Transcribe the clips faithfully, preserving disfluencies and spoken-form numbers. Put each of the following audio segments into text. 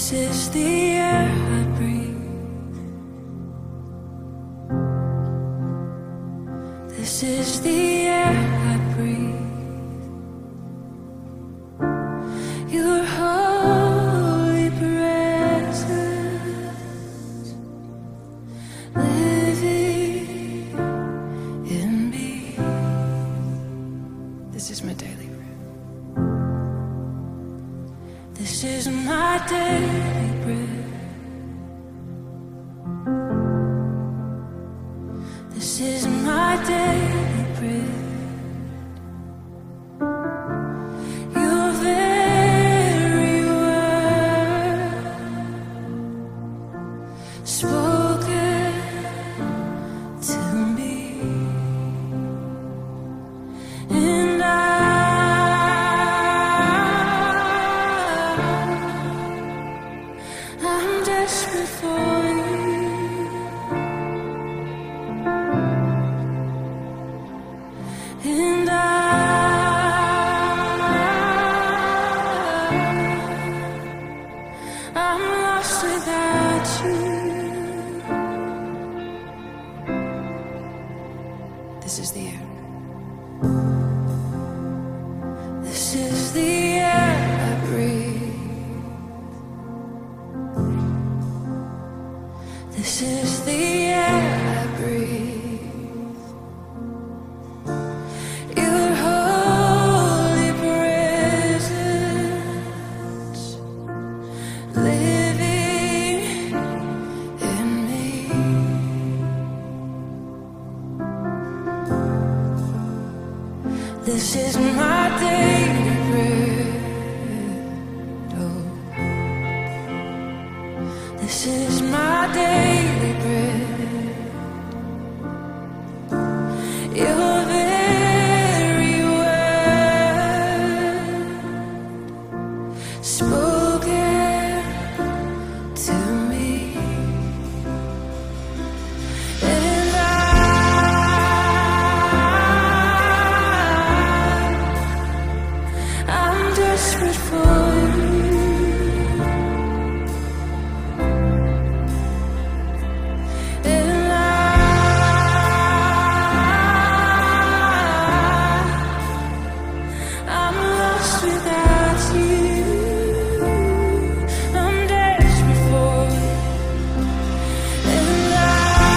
This is the air I breathe. This is the air I breathe. Your holy presence living in me. This is my daily bread. This is my daily bread. This is my daily bread. Your very word spoken to me, and I I'm desperate for you, and I, I'm lost without you. This is the air. This is the air I breathe. This is the air I breathe. Your holy presence living in me. This is my daily bread. Oh. This is my daily bread. Your very word spoken to me, and I, I'm desperate for you. And I, I'm lost without you. I'm desperate for you. And I,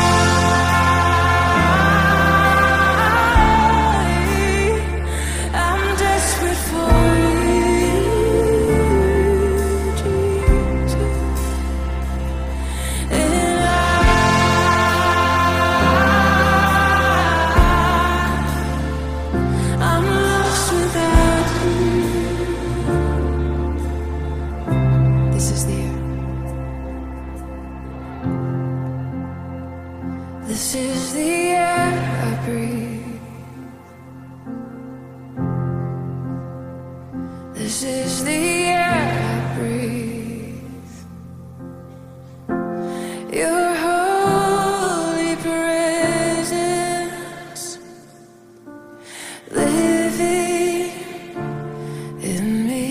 I'm desperate for you, Jesus. And I, I'm lost without you. This is the air. This is the air I breathe. This is the air I breathe. Your holy presence living in me.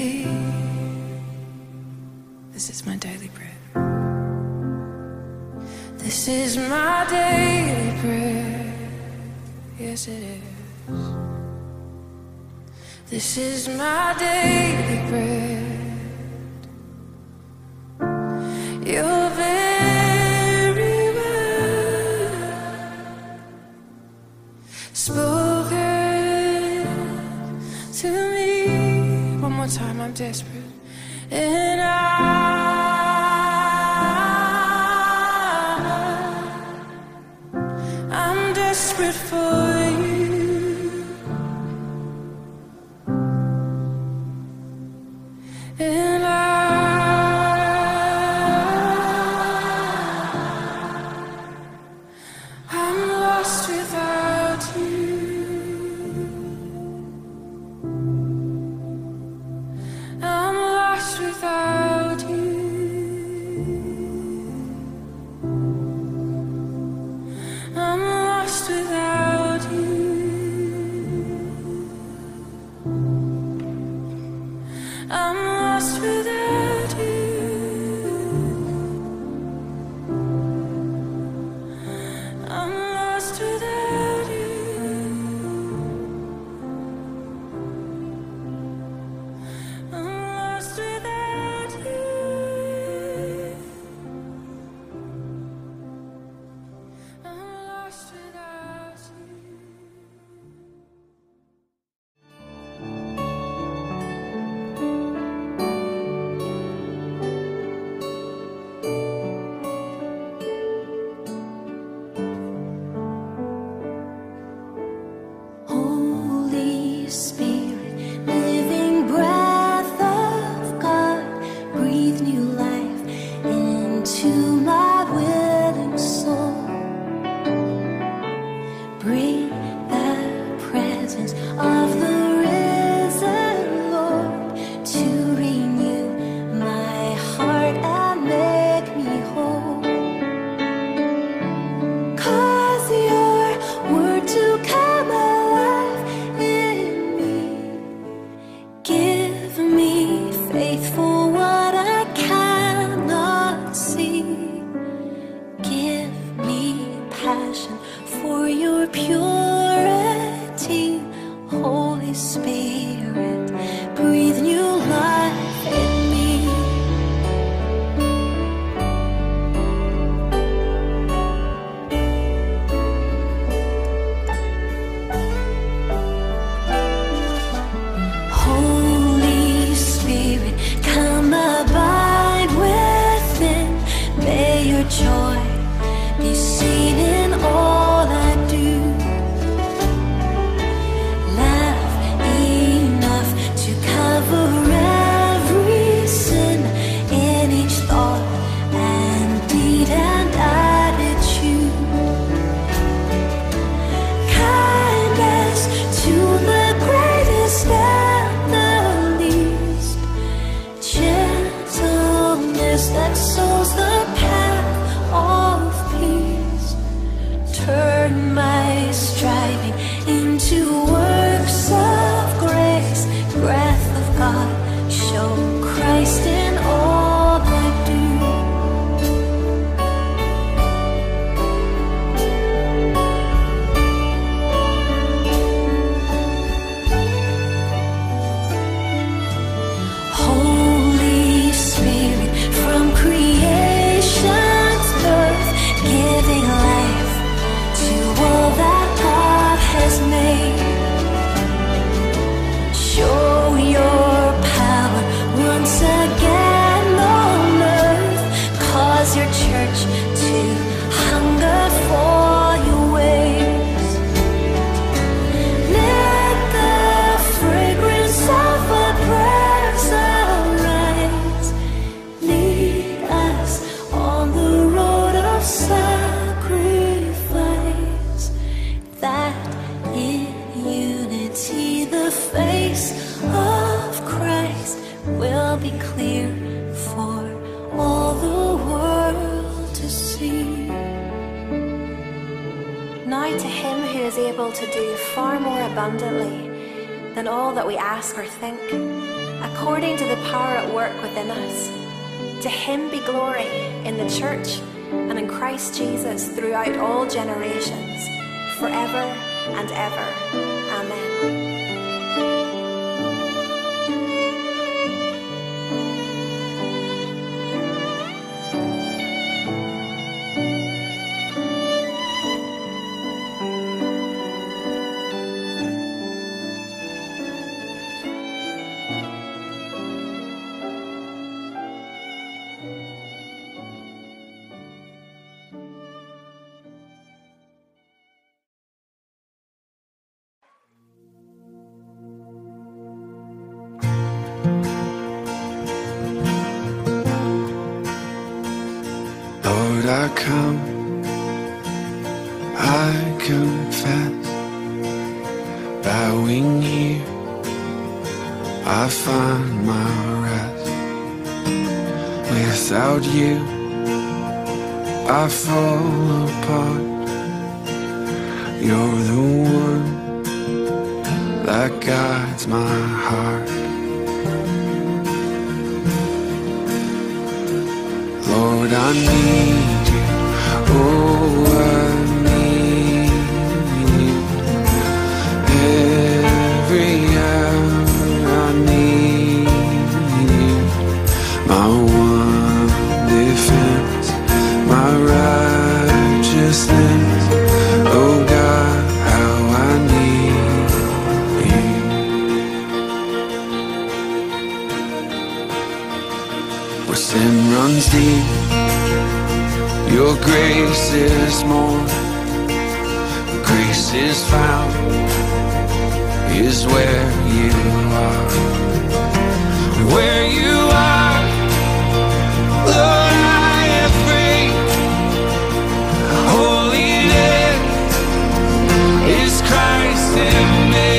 This is my daily bread. This is my daily bread. Yes, it is. This is my daily bread. Your very word spoken to me. One more time, I'm desperate. And I, I'm desperate for you. And I, I'm lost without you. I'm lost without you. I'm lost without you. I'm lost without you. faith for what I cannot see. Give me passion for your purity. Holy Spirit, breathe new life in me. Holy Spirit, come abide within. May your joy be seen in all I do. Laugh enough to cover every sin in each thought and deed and attitude. Kindness to the greatest and the least. Gentleness that sows the path of peace. Turn my striving into works of grace. Breath of God, show Christ in all I do. Holy Spirit, from creation's birth, giving life to all that God has made. Show your power once again on earth. Cause your church to hunger for your ways. Let the fragrance of a praise arise. Lead us on the road of sacrifice, that in unity the face of Christ will be clear for all the world to see. Now to him who is able to do far more abundantly than all that we ask or think, according to the power at work within us, to him be glory in the church and in Christ Jesus throughout all generations, forever and ever. Amen. Lord, I come, I confess, bowing here, I find my rest. Without you, I fall apart. You're the one that guides my heart. Lord, I need you, oh, I need you. Every hour I need you. My one defense, my righteousness, oh God, how I need you. Where sin runs deep, your grace is more. Grace is found, is where you are. Where you are, Lord, I am free. Holiness is Christ in me.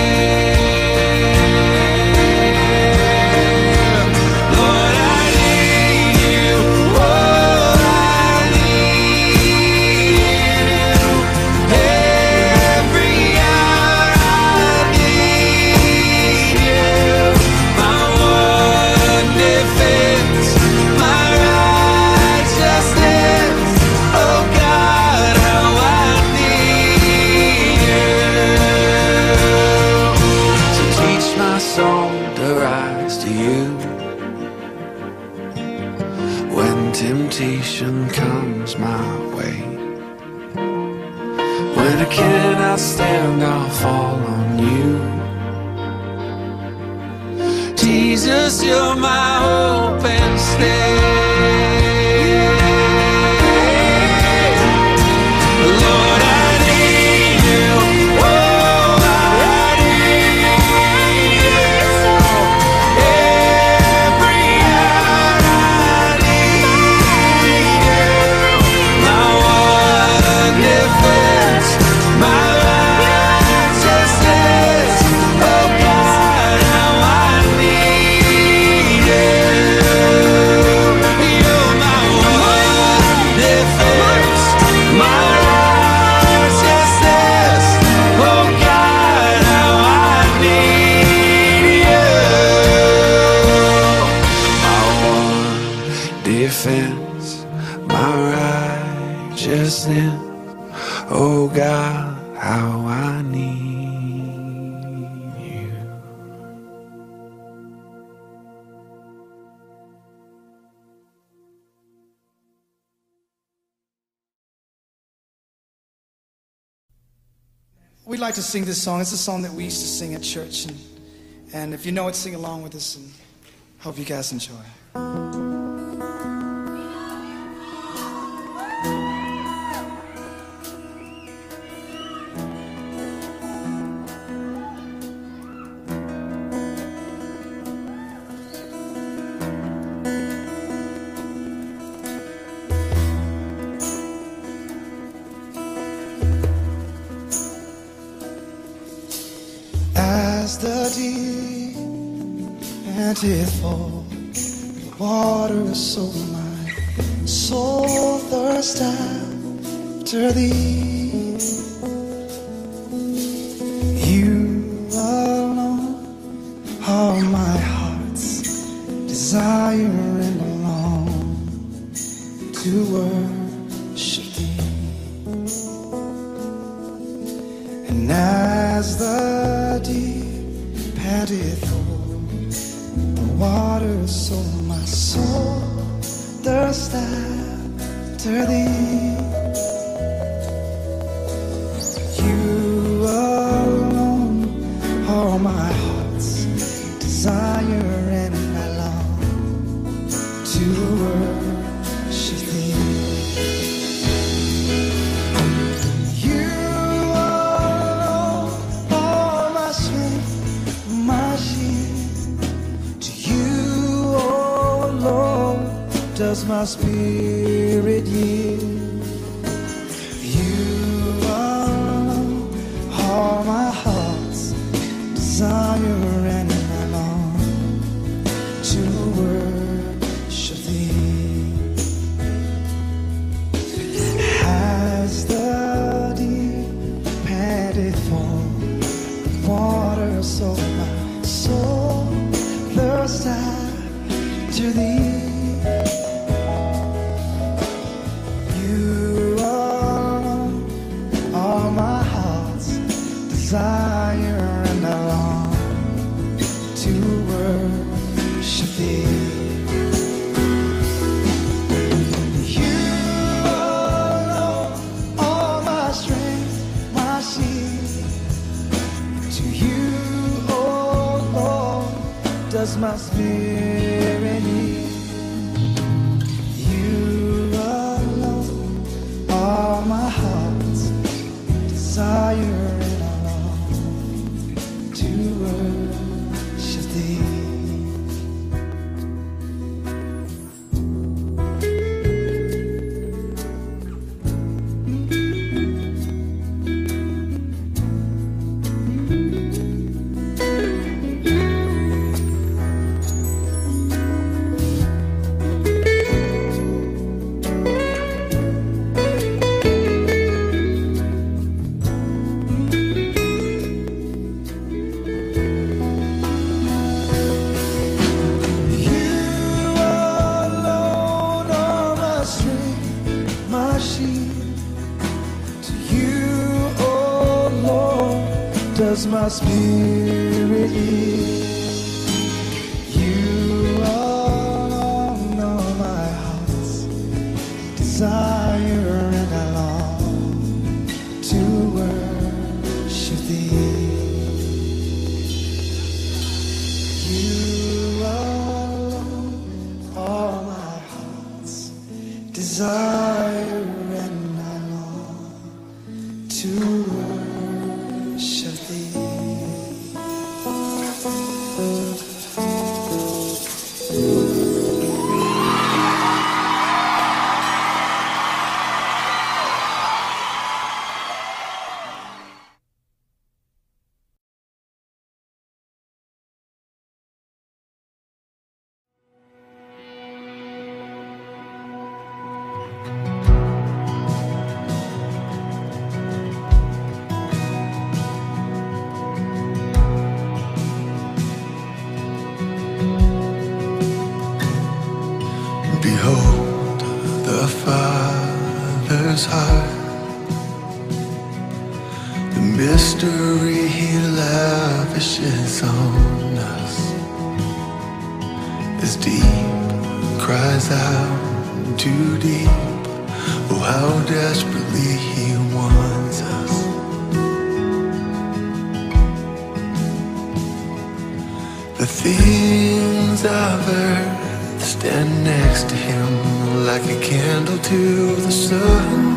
Lord, I need you. Oh, I need you. Every hour I need you. My one temptation comes my way. When I cannot stand, I'll fall on you. Jesus, you're my hope and stay. Lord, I need you. Oh, I need you. Every hour I need you. My one defense, my righteousness. Oh God, how I need you. You're my one defense, my righteousness. Oh God, how I need you. My one defense, my righteousness. Oh God, how I need you. We'd like to sing this song. It's a song that we used to sing at church. And, and if you know it, sing along with us. And hope you guys enjoy. As the deep panteth for the water, so my soul thirsts after thee. You alone are my heart's desire, and alone to worship thee. And as the deep panteth for the water, so my soul thirsts after thee. You alone are my heart's desire, and I long to worship thee. You alone are my strength, my shield. To you, oh Lord, does my spirit yield. You alone are my heart's desire, and I long to worship thee. As the deep panteth for the water, so my soul thirsts after thee. You alone are my heart's desire, and I long to worship thee. You alone are my strength, my shield. To you, oh Lord, does my spirit yield. You alone are my heart's desire, and I long to worship thee. Does my spirit yield? You alone know my heart's Behold the Father's heart, the mystery He lavishes on us. As deep cries out too deep, oh how desperately He wants us. The things of earth stand next to Him like a candle to the sun.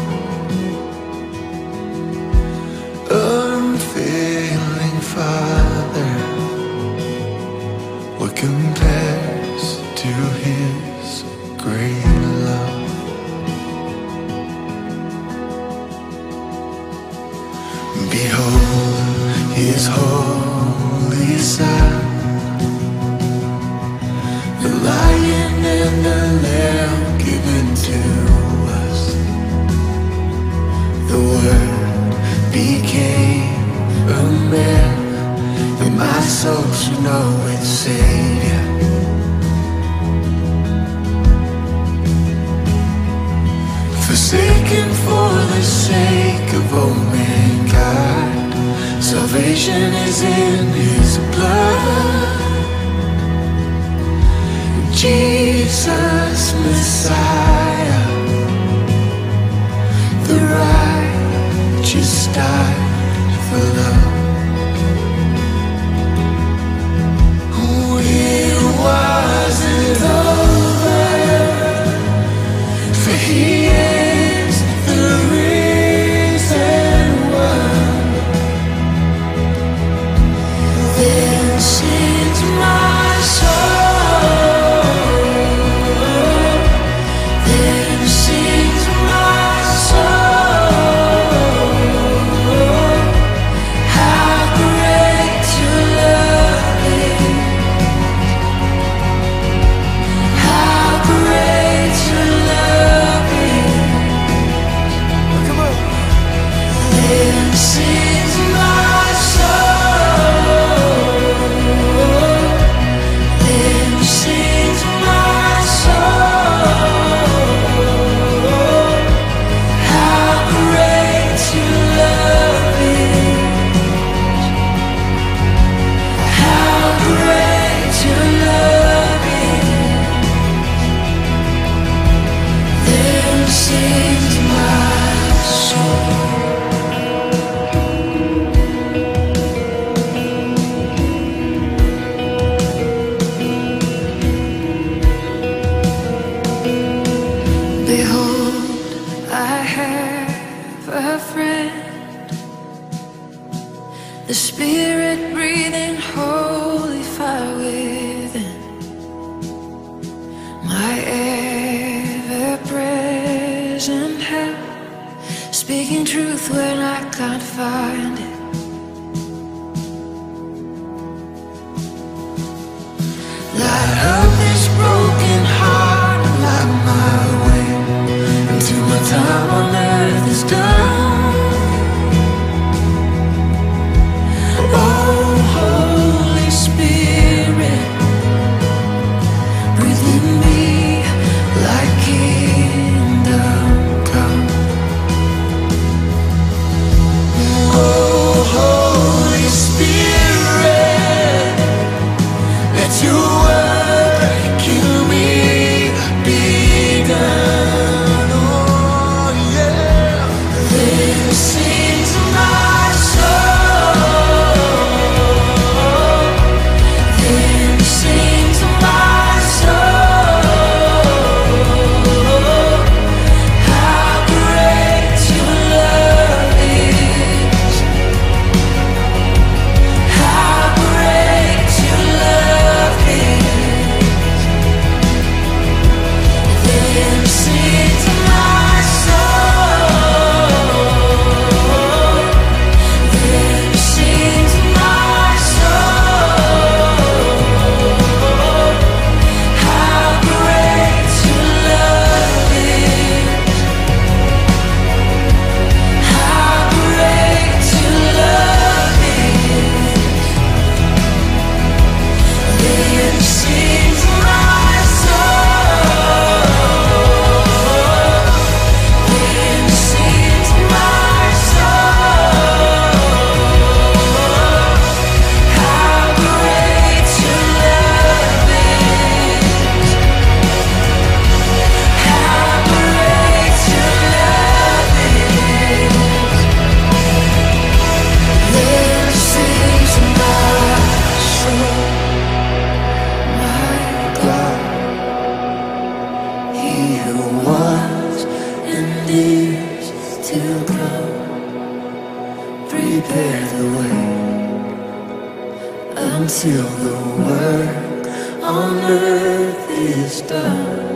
Unfailing Father, what compares to His great love? Behold His holy Son, the Lion and the Lamb given to us. The Word became a man, and my soul should know its Savior. Forsaken for the sake of all mankind, salvation is in His blood. Jesus Messiah, the righteous died for love. It wasn't over, for He is the risen one. Then sings my soul, then sings my soul, how great your love is, how great your love is. Come on. Then sings my soul, then sings my soul, how great your love is, how great your love is. Then sings my soul. Behold, I have a friend, the Spirit breathing holy fire within, my ever-present help, speaking truth when I can't find it. Light up this broken heart and light my way until my time on earth is done. Oh, Holy Spirit, breathe in me like kingdom come. Oh, Holy Spirit, let your work in earth is done.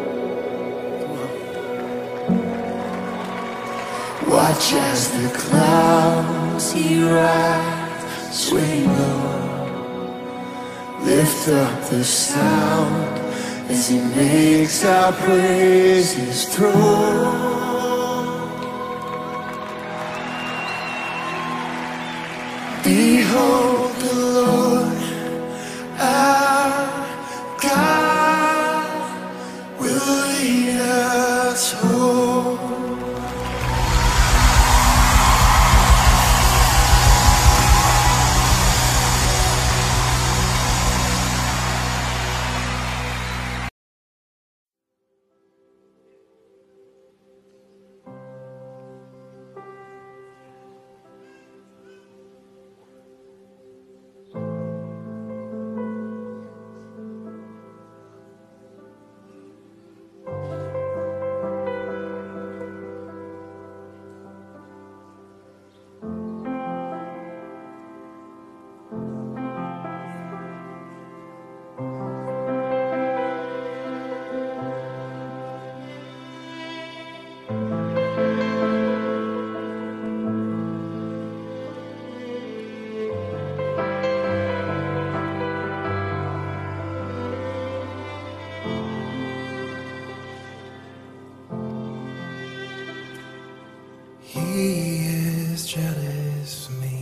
Watch as the clouds he rides, swing low, lift up the sound as he makes our praises through. Behold the Lord, our God will lead us home. He is jealous for me.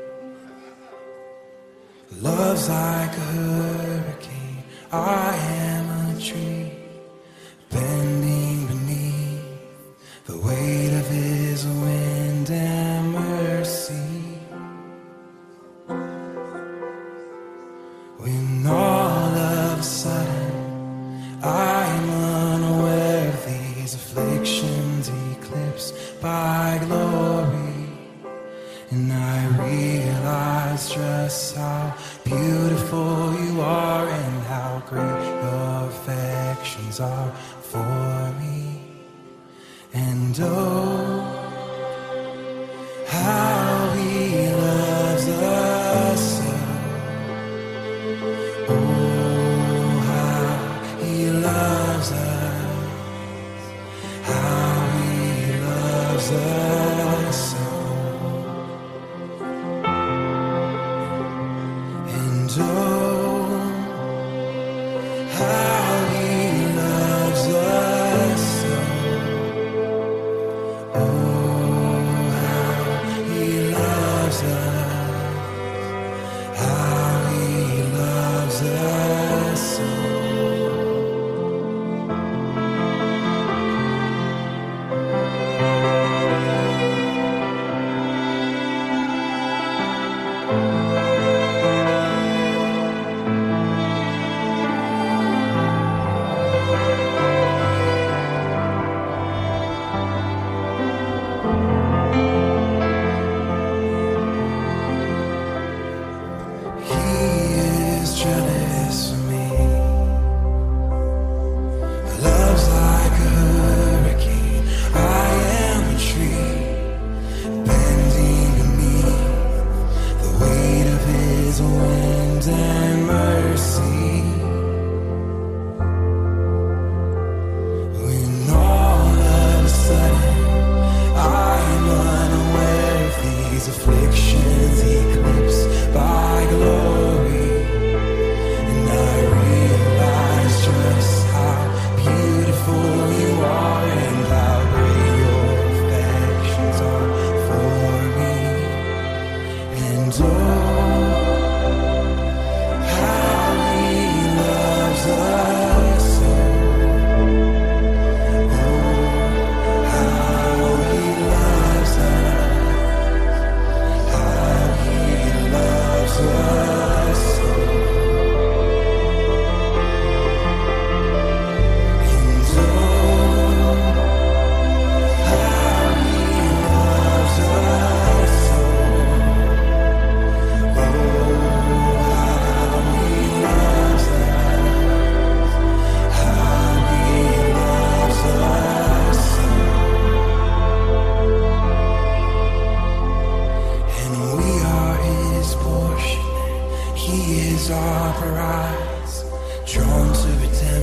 Love's like a hurricane. I am a tree bending beneath the weight of his wind and mercy. When all of a sudden I am unaware of these afflictions eclipsed by glory, and I realize just how beautiful you are and how great your affections are for me. And oh, how he loves us so. Oh, how he loves us, how he loves us so. And oh, how he loves us so. Oh, how he loves us, how he loves us so. Thank you.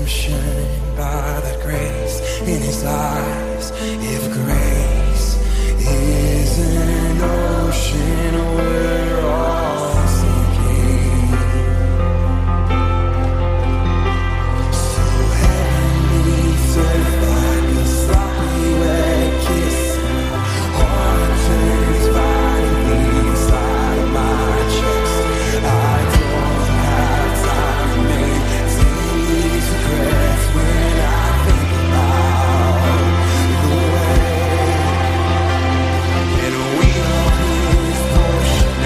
ocean by that grace in his eyes. If grace is an ocean, we're all sinking. So heavenly surf like a sloppy wet kiss. Heart turns violently inside of my chest. I don't have time to make these regrets when I think about the way. And we on his portion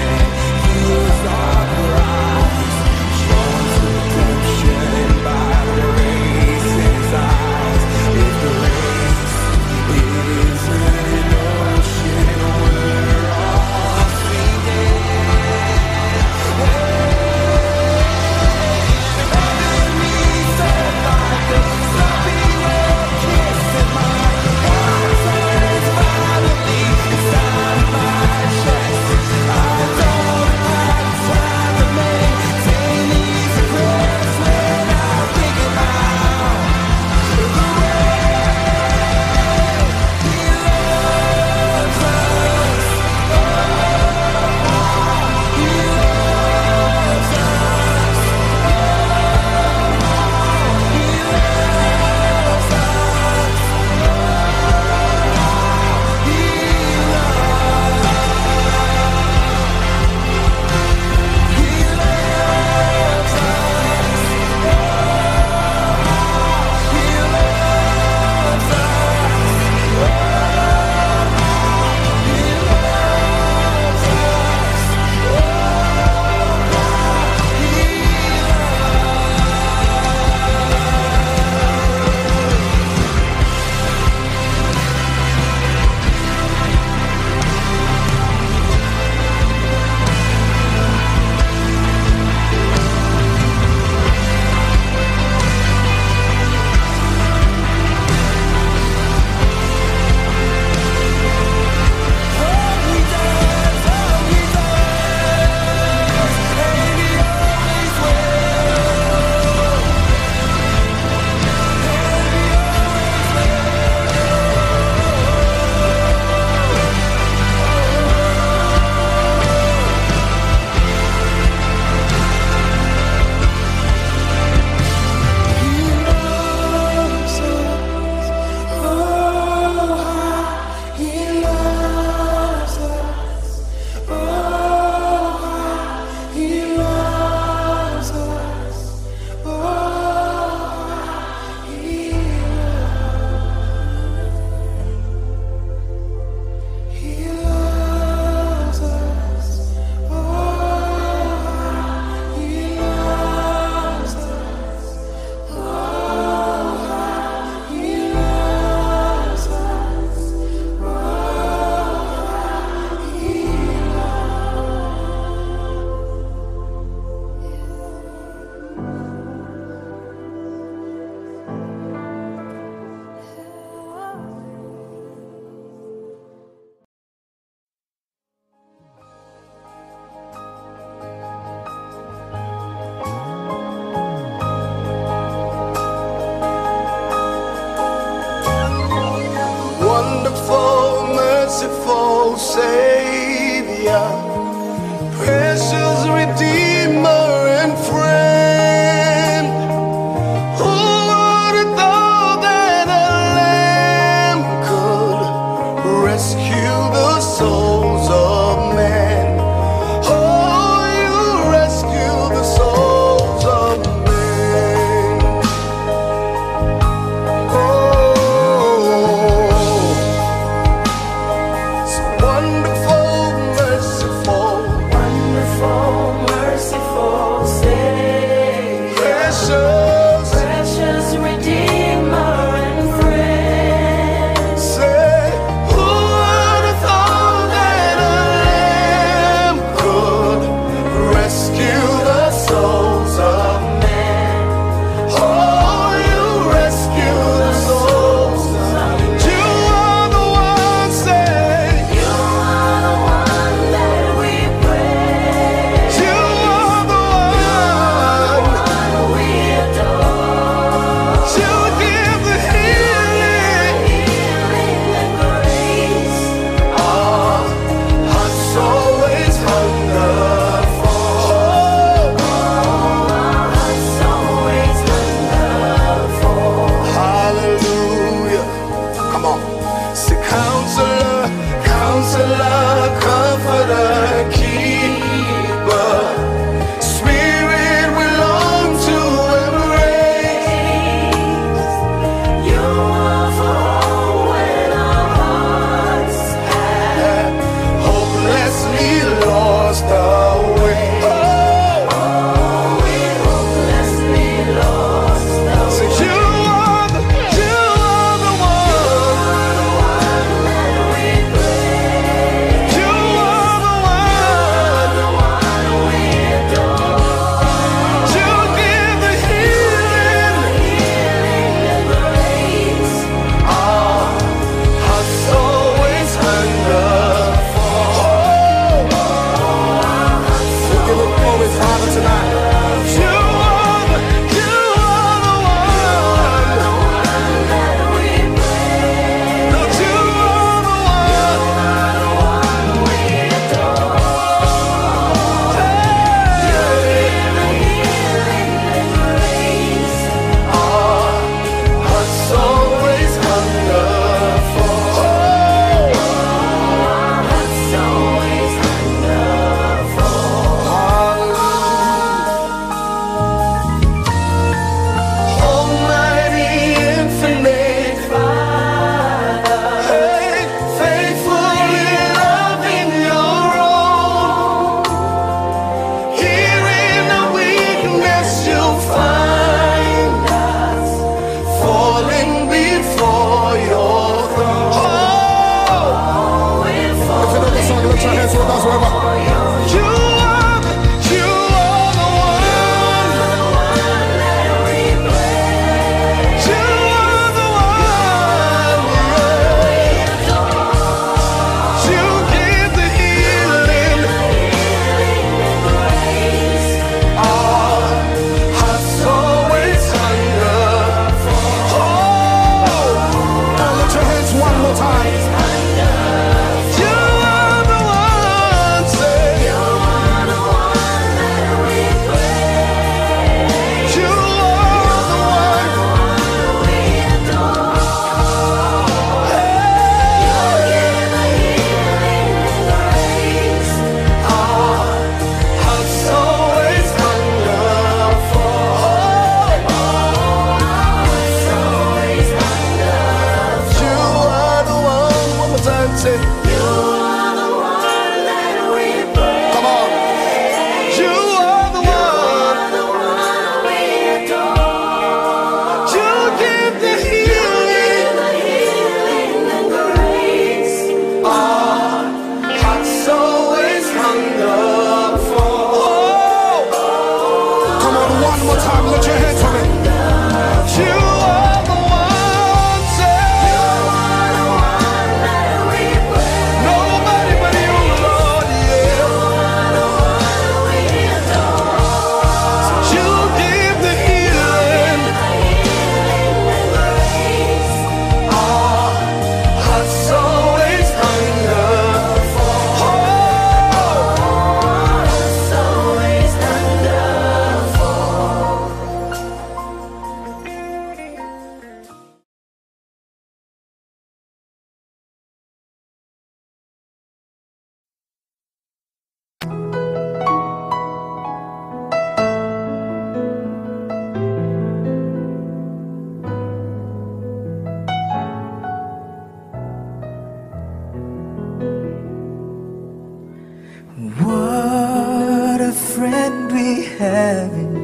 have in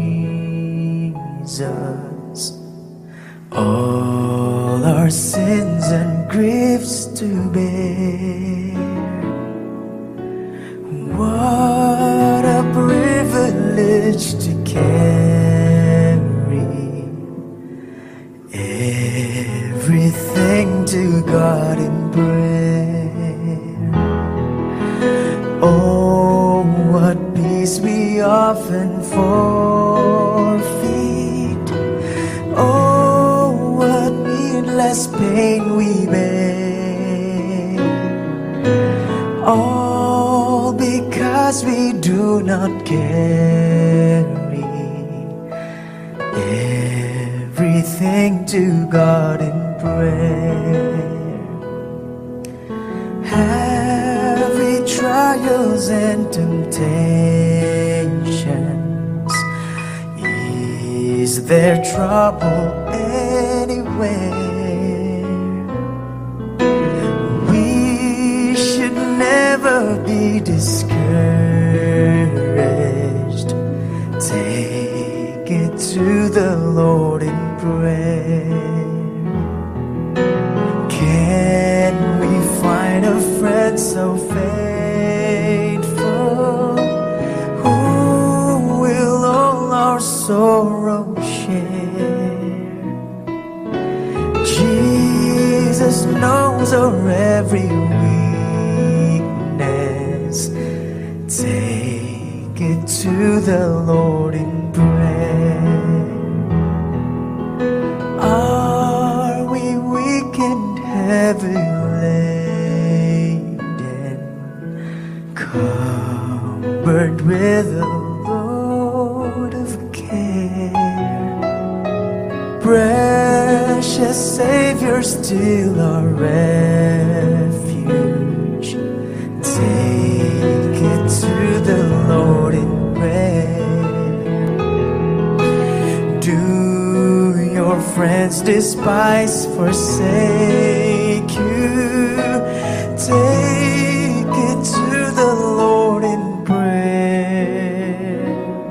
Jesus. All our sins and griefs to bear. What a privilege to carry everything to God in prayer. Oh, what peace we often forfeit. Oh, what needless pain we bear. All because we do not carry everything to God in prayer. Heavy trials and temptations, is there trouble anywhere? We should never be discouraged. Take it to the Lord in prayer. Can we find a friend so faithful, who will all our sorrow share? Jesus knows our every weakness. Take it to the Lord in prayer. Are we weak and heavy laden, covered with a load of care? Precious Savior, still our refuge. Take it to the Lord in prayer. Do your friends despise, forsake you? Take it to the Lord in prayer.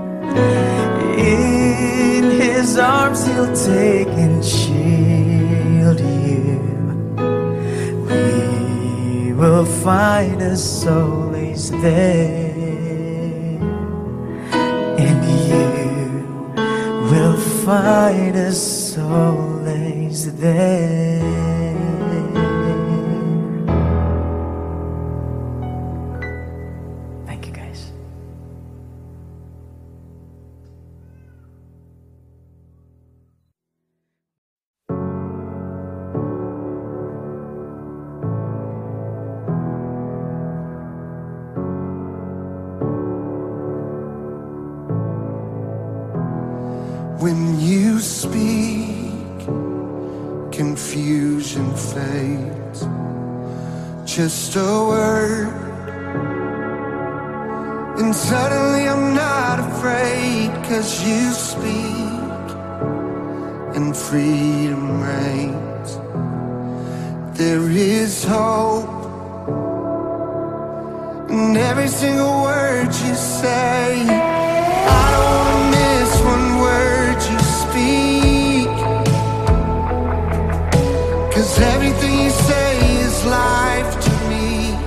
In His arms He'll take and shield you. We will find a solace there. In you we'll find a solace there. Thank you, guys. When you speak, confusion fades. Just a word, and suddenly I'm not afraid, 'cause you speak and freedom reigns. There is hope in every single word you say. I don't wanna miss one word you speak, 'cause everything you say is life to me.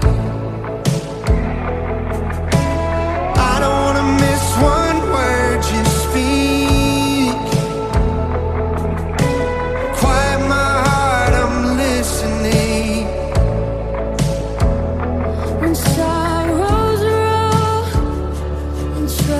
I don't wanna miss one word you speak. Quiet my heart, I'm listening. When sorrows roll and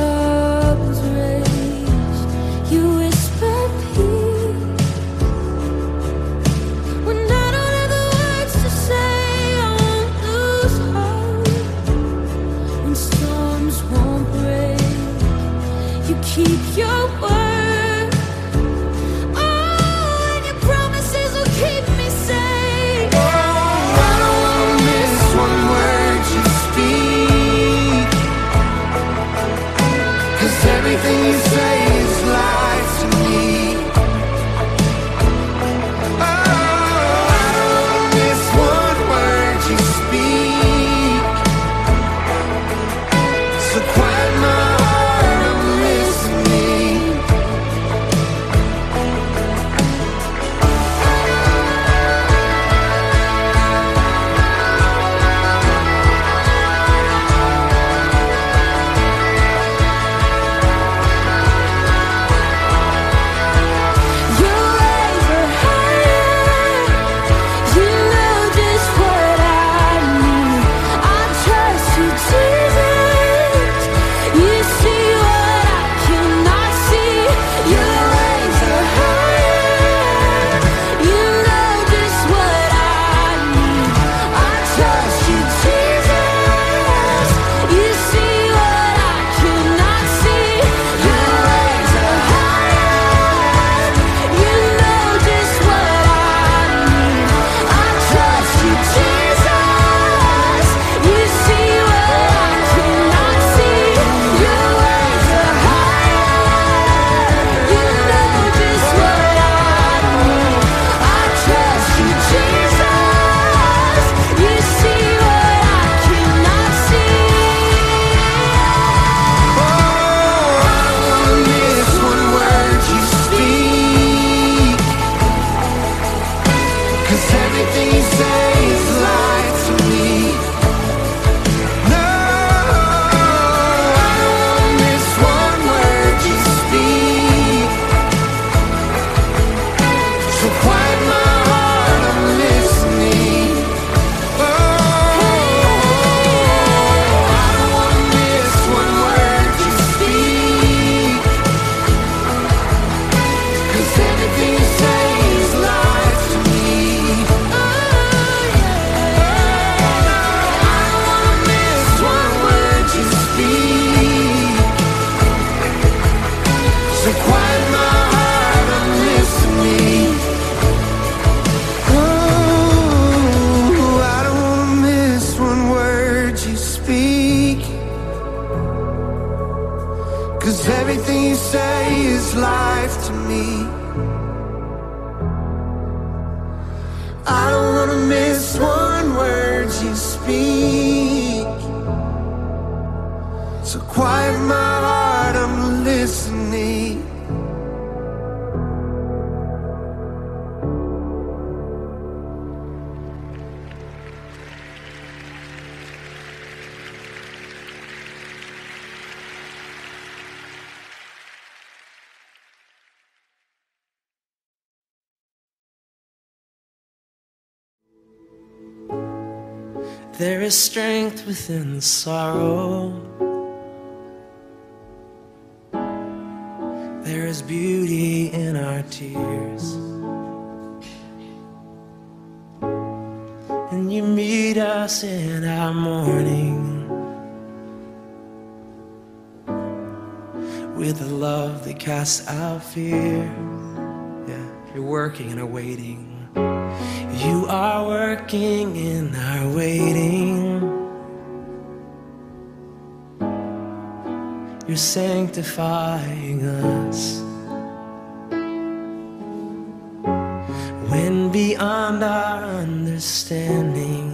So quiet my heart, I'm listening. Oh, I don't wanna miss one word you speak, 'cause everything you say is life to me. Oh, yeah. I don't wanna miss one word you speak. So quiet my heart, I'm listening. Oh, I don't wanna miss one word you speak, 'cause everything you say is life to me. I don't wanna miss one word you speak. So quiet my heart, I'm listening. There is strength within the sorrow. There is beauty in our tears. And you meet us in our mourning with a love that casts out fear. Yeah, you're working and are waiting. You are working in our waiting. You're sanctifying us. When beyond our understanding,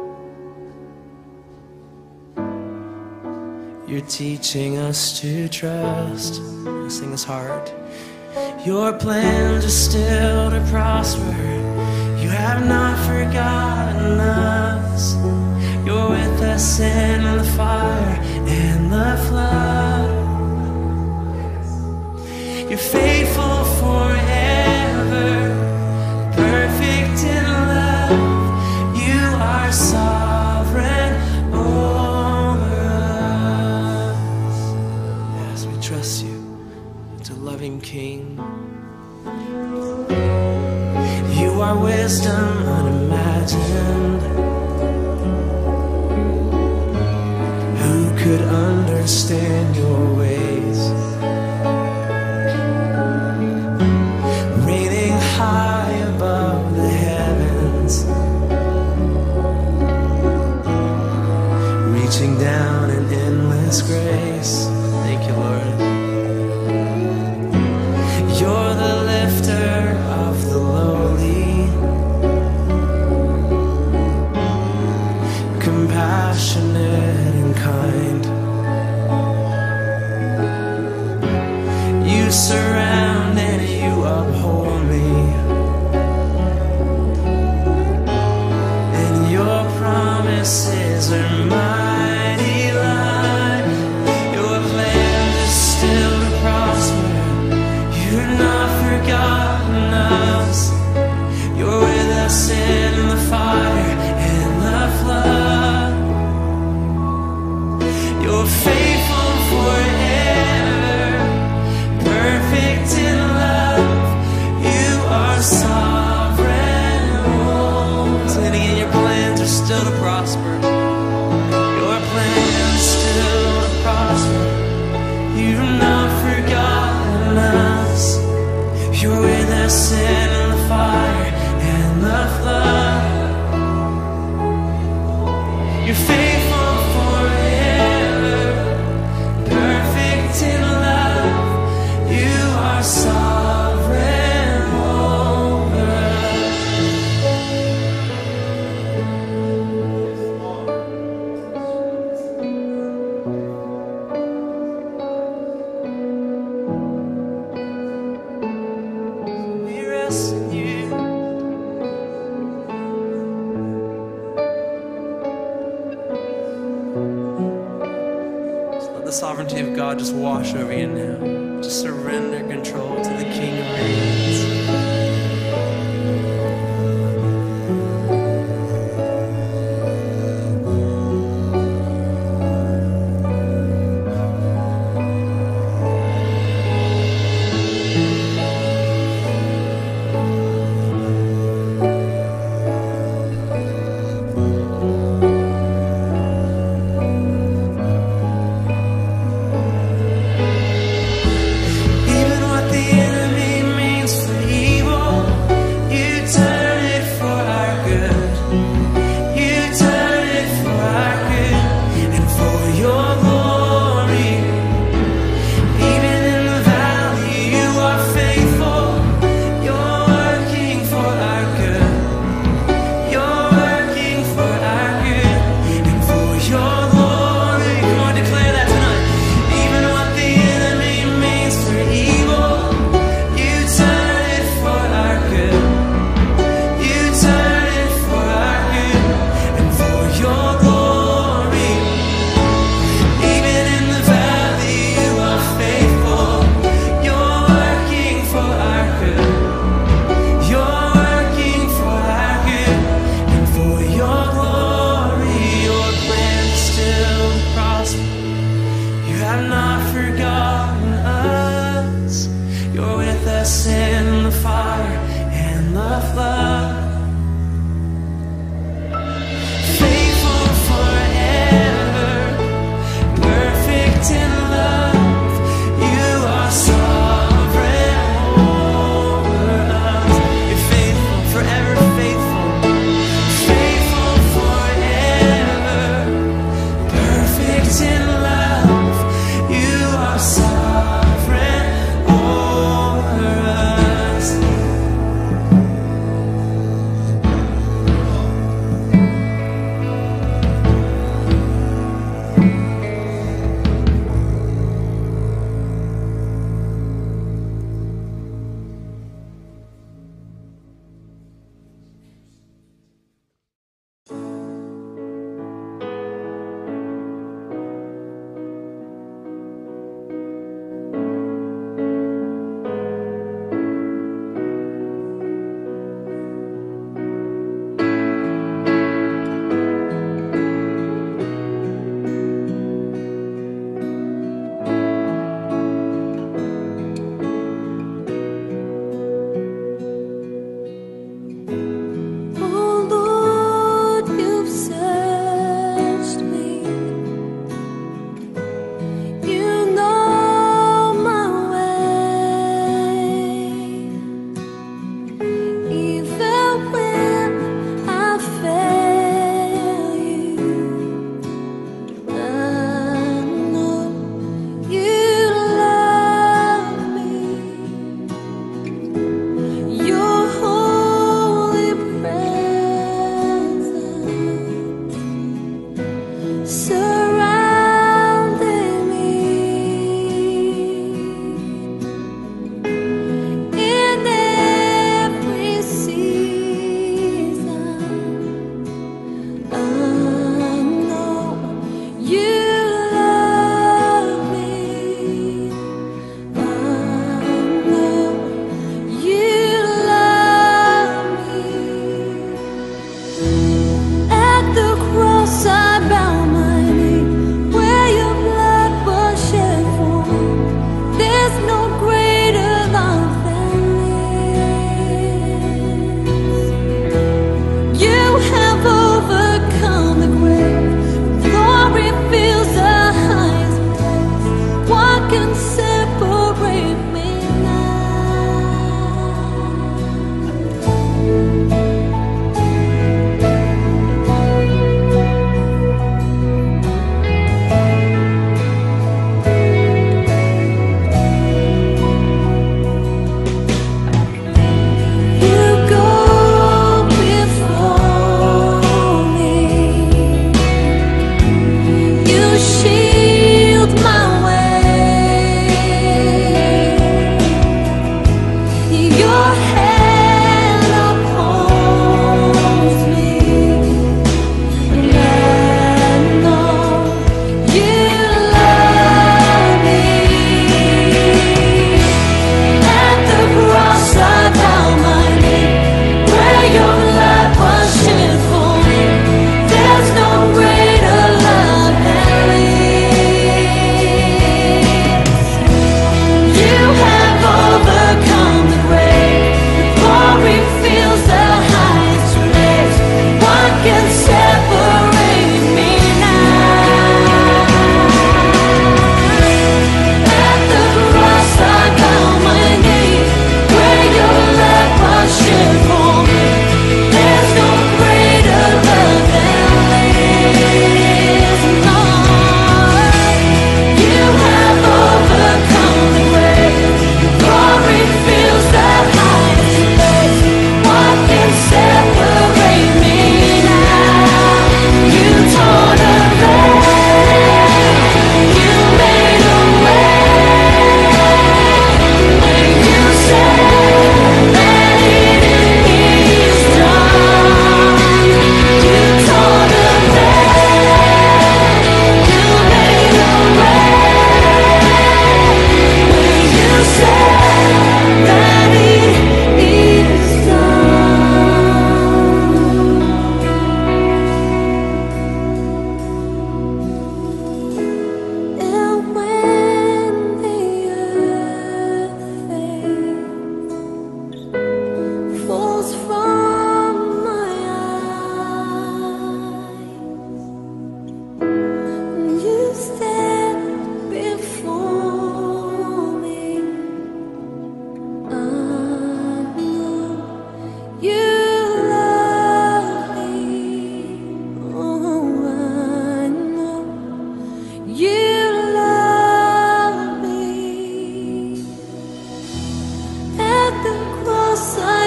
you're teaching us to trust. Sing this heart. Your plans are still to prosper. You have not forgotten us. You're with us in the fire and the flood. You're faithful forever, perfect in love. You are sovereign over us. Yes, we trust you, to loving King. You are wisdom unimagined. Who could understand your ways? Reigning high above the heavens, reaching down in endless grace. Thank you, Lord. You're the lifter of the lowly, compassionate and kind. You surround and you uphold me, and your promises are mighty light. Your plans are still to prosper. You're not forgotten us. You're with us in the fire and the flood. You're faithful forever, perfect in love. You are sovereign. Say it again. Your plans are still to prosper. Your plans are still to prosper. You've not forgotten us. You're with us in the fire and the flood. You're faithful forever, perfect in love. You are sovereign over. We rest in you. The sovereignty of God just wash over you now. Just surrender control to the King of Reigns. the flood. Faithful forever, perfect in love, you are sovereign over us. You're faithful, forever faithful, faithful forever, perfect in love, you are sovereign over us.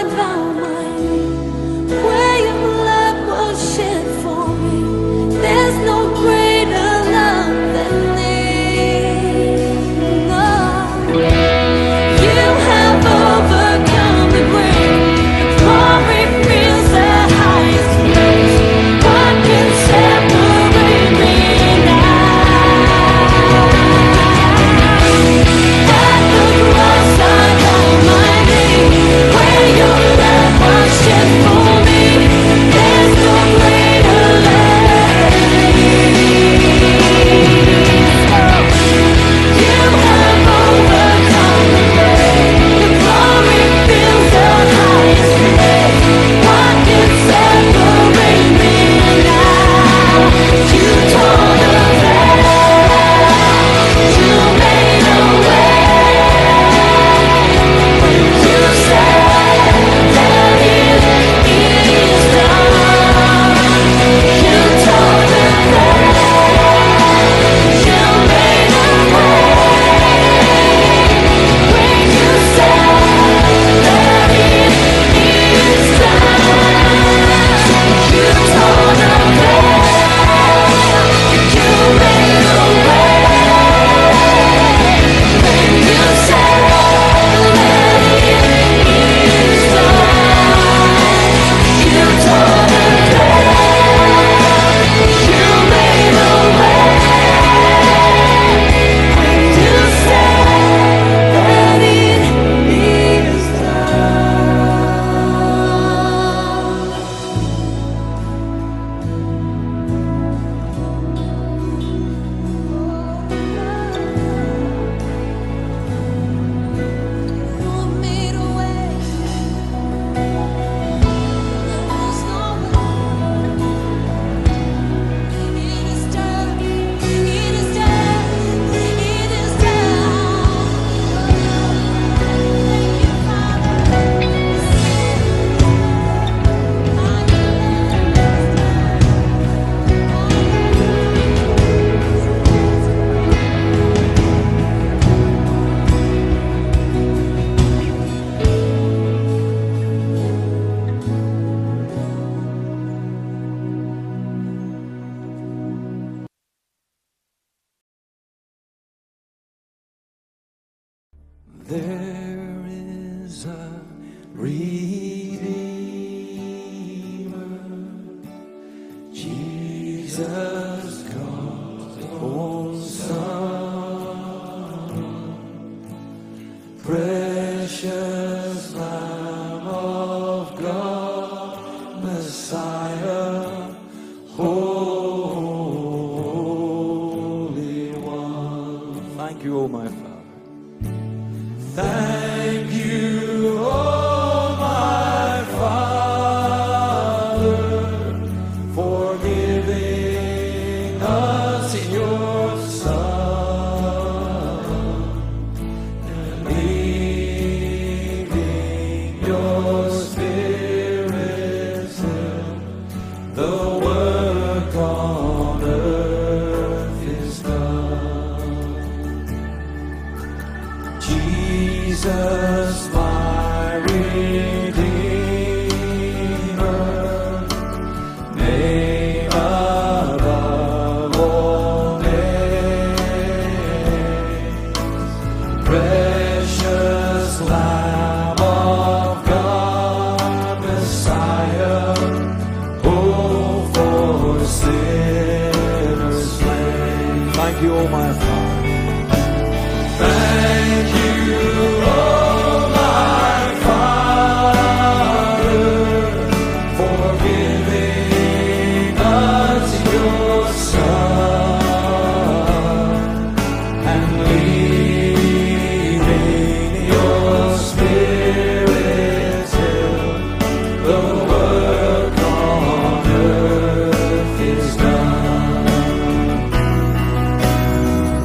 found my need, where your blood was shed for me. There's no greater love than this. No. You have overcome the grave. The glory fills the highest place. What can separate me now? At the cross I found my name, where your blood was shed for me. There's no greater love than this. You have overcome the grave. The glory fills the highest place. What can separate me now? You tore the veil. You made a way. You said that it is done. You tore the veil. You made a way. When you said that it is done. You tore the veil. You made a way. When you said that it is done. You tore the veil. You made a way. When you said that it is done. You made a way. There was no way. It is done. It is done. It is done. Thank you, There is a Redeemer, Jesus, God's own Son, precious Lamb of God, Messiah, Holy One. Thank you, oh my Father. Thank you, oh my Father, for giving us your Son and leaving your Spirit till the work on earth is done. Jesus, my Redeemer, name above all names, precious Lamb of God, Messiah, oh, for sinners slain. Thank you, oh my Father. Thank you, oh my Father, for giving us your Son and leaving your Spirit till the work on earth is done.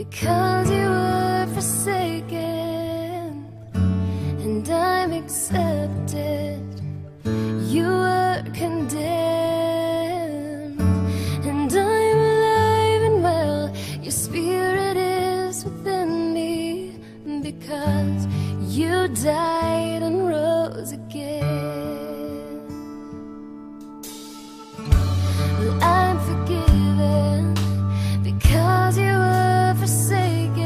because you were forsaken and I'm accepted. You were condemned and I'm alive and well. Your spirit is within me because you died and rose again. Well, I'm forgiven because you were forsaken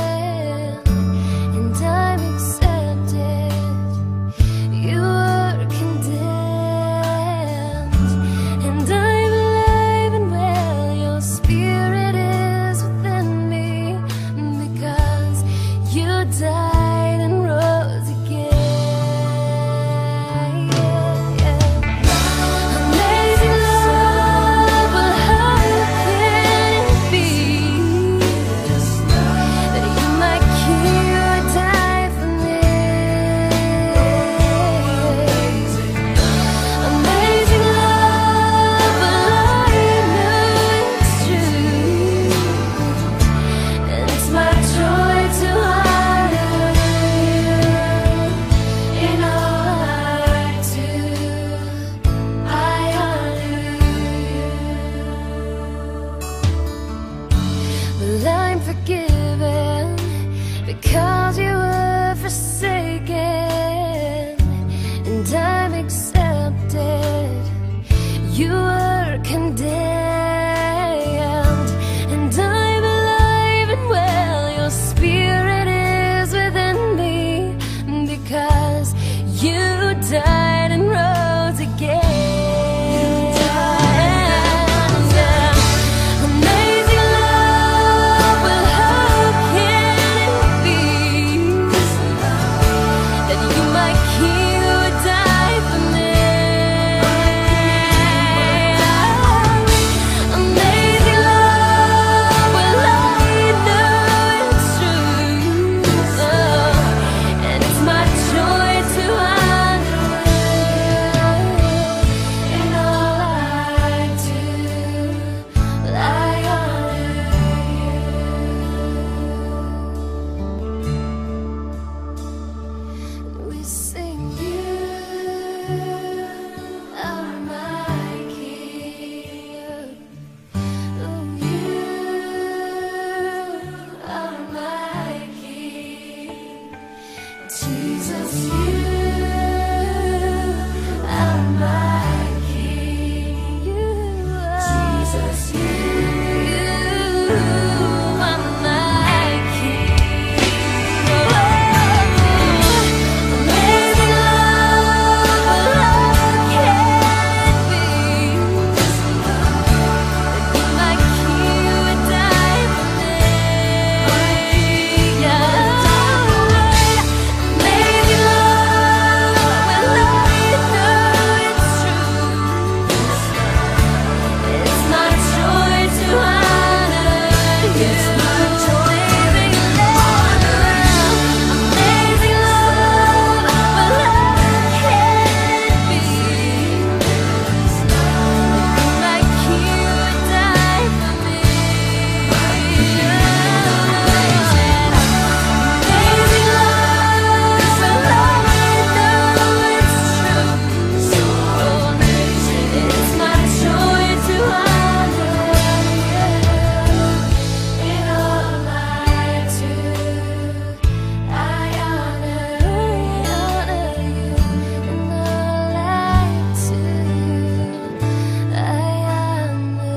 and I'm accepted. You were condemned and I'm alive and well. Your spirit is within me because you died and rose again. Amazing love, well, how can it be that you might kill or die for me? Amazing love, well, I know it's true, and it's my joy to honor you in all I do. I honor you. Well, I'm forgiven because you were forsaken and I'm accepted. You were condemned and I'm alive and well. Your spirit is within me because you died and rose again. Amazing love, well, how can it be that you might kill or die for me? Amazing love, well, I know it's true, and it's my joy to honor you in all I do. I honor you. We sing you are my King. Oh, you are my King. Jesus, you are my King. You are. Jesus, you are my King. Amazing love, well, how can it be that you might kill and die for me? Amazing love, well, I know it's true. It's my joy to honor you. It's my joy to honor you. Amazing love, well, how can it be that you might kill and die for me? Amazing love, well, I know it's true. So amazing, it's my joy to honor you in all I do. I honor you, honor you in all I do. I honor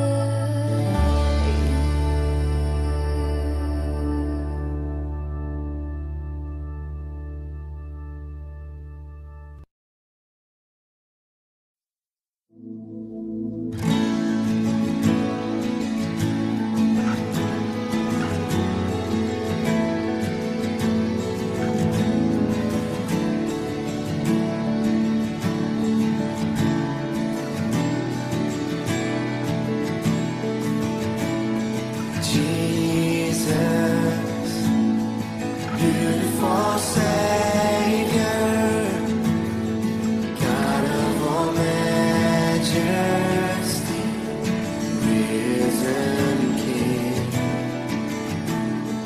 Jesus, beautiful Savior, God of all majesty, risen King.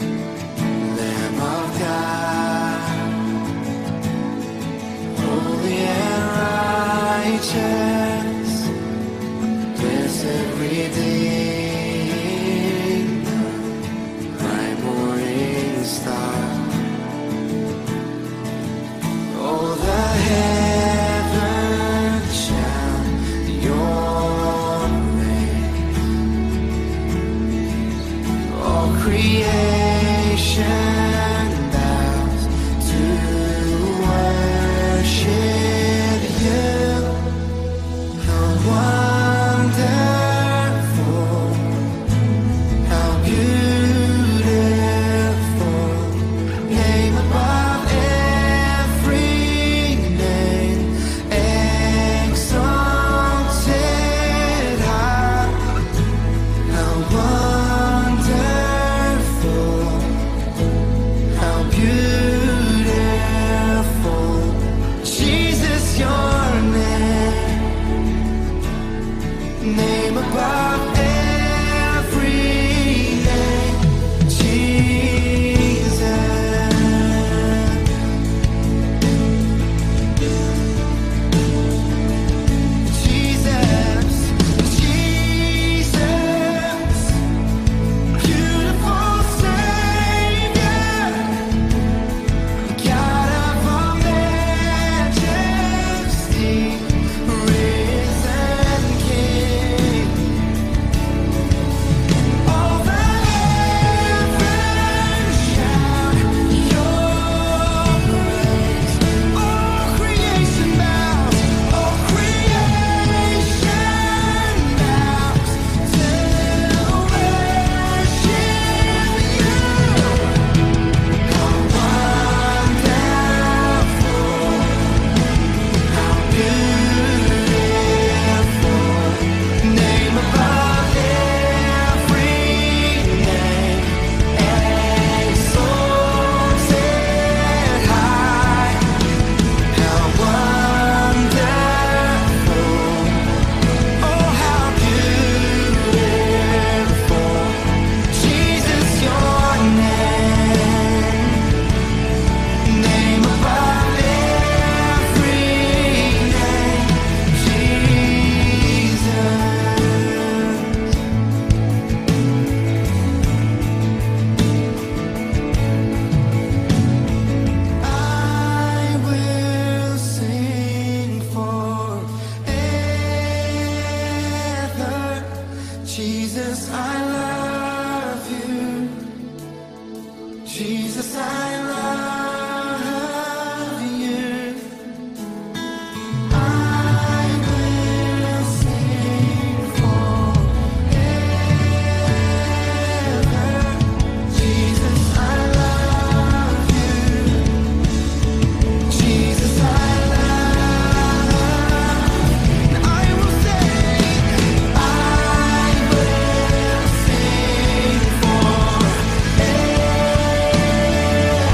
Forever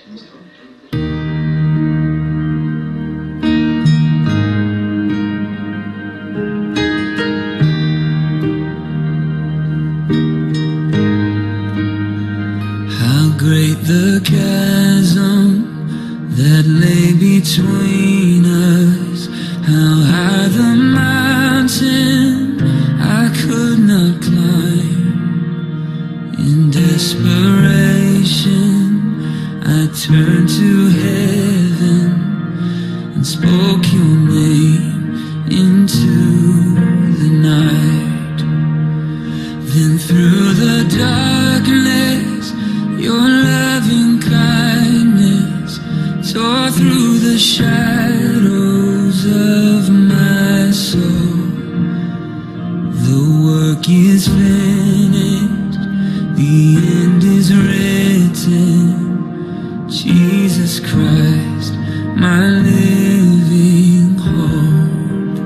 How great the chasm that lay between us, how high the mountain I could not climb. In desperation I turned to heaven and spoke your name into the night. Then through the darkness your loving kindness tore through the shadows of my soul. The work is finished, the end is written. Jesus Christ, my living hope.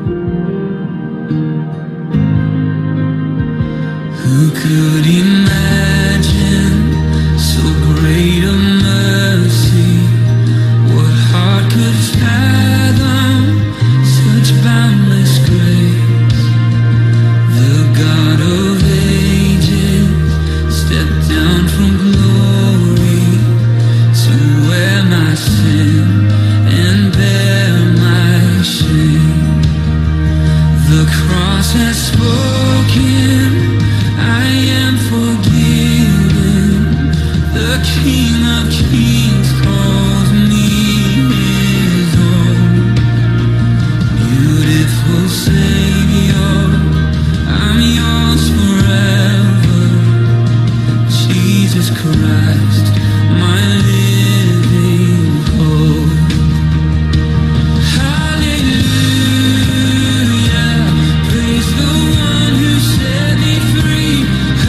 Who could imagine so great a mercy? What heart could fathom such boundless grace? The God of ages stepped down from glory to wear my sin and bear my shame. The cross has spoken, I am forgiven. The King of Kings calls me his own. Beautiful Savior, I'm yours forever. Jesus Christ, my living hope. Hallelujah, praise the one who set me free.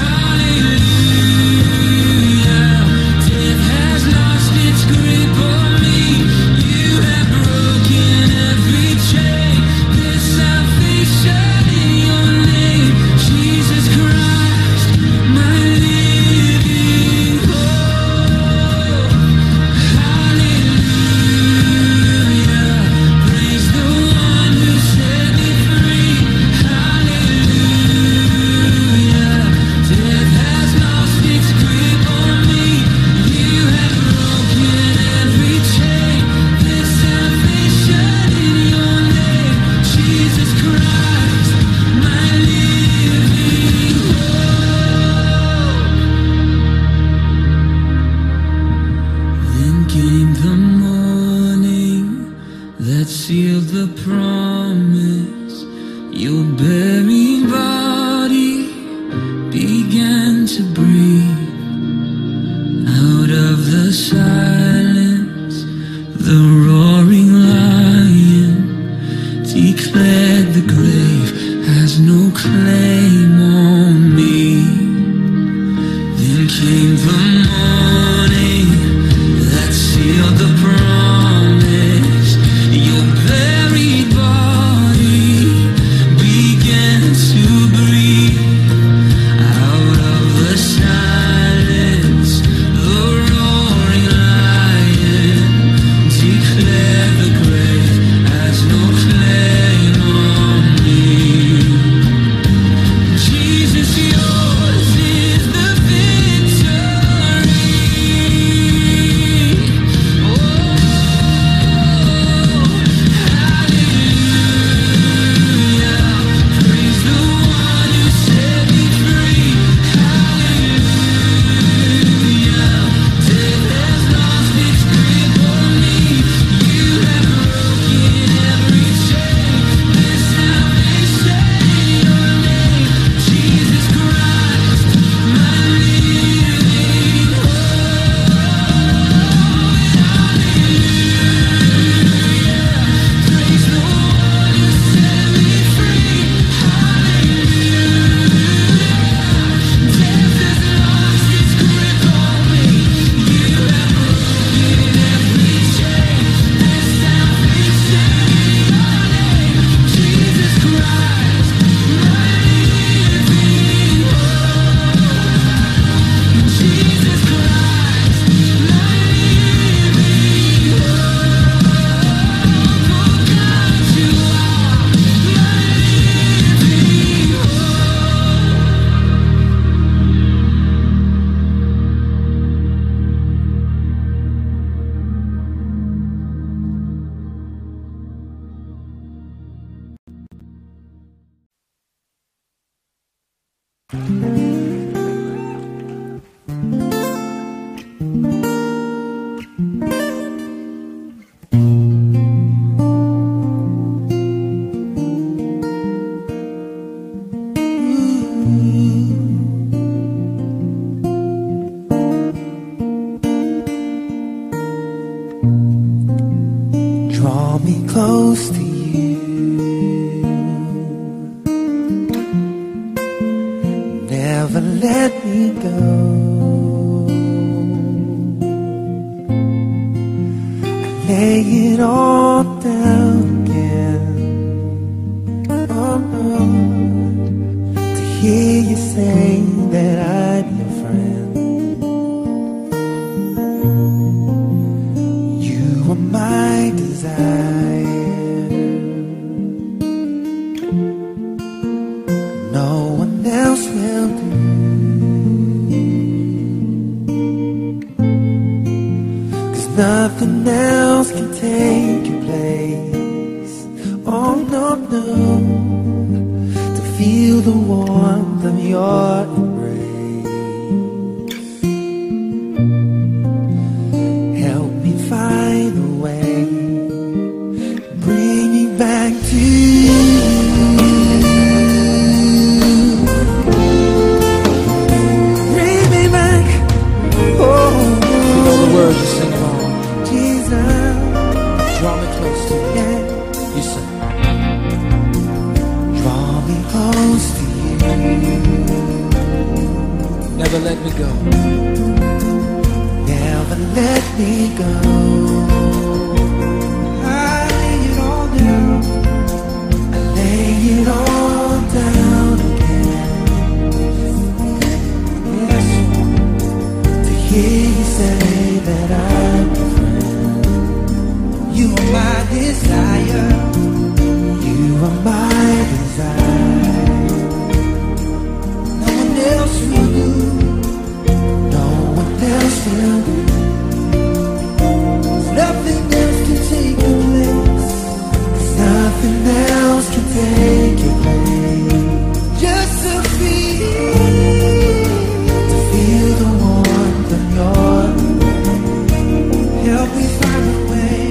Hallelujah, death has lost its grip on me. You have broken every chain. There's salvation in your name, Jesus Christ, my living hope. Hallelujah, praise the one who set me free. Hallelujah, death has lost its grip on me. You have broken every chain. There's salvation in your name, Jesus Christ, my living hope. Then came the morning that sealed the promise. Your buried body began to breathe. Out of the silence, the roaring lion declared the grave has no claim on me. Then came the morning that sealed the promise. Your buried body began to breathe. Out of the silence, the roaring lion declared the grave has no claim on me. Draw me close to you. Never let me go. I lay it all down again. Oh no, to hear you say that I'm your friend. You are my desire. No one else will do. 'Cause nothing else can take your place. Oh no, no. To feel the warmth of your embrace. Help me find a way, bring me back to you. Bring me back, oh, You know the words, you sing along. Jesus. Draw me close to you. Yeah. You sing. Draw me close to you. Never let me go. Never let me go. I lay it all down. I lay it all down again. Yes, to hear you say that I'm your friend. You are my desire. You are my desire. No one else will do. No one else will do. Nothing else can take your place. 'Cause nothing else can take your place. Just to feel, to feel the warmth of your embrace. Help me find a way.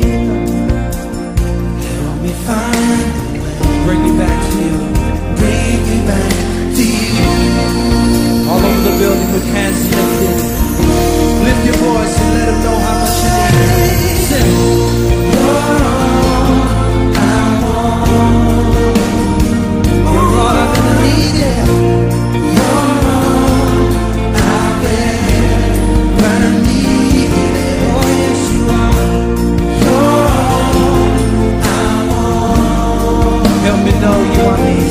Help me find a way. Bring me back to you. Bring me back to you. All over the building with hands lifted. Lift your voice and let them know how much you need it. Sing. You're all I want. You're all I've ever needed. You're all I've ever needed. Oh yes you are. You're all I want. Help me know you are me.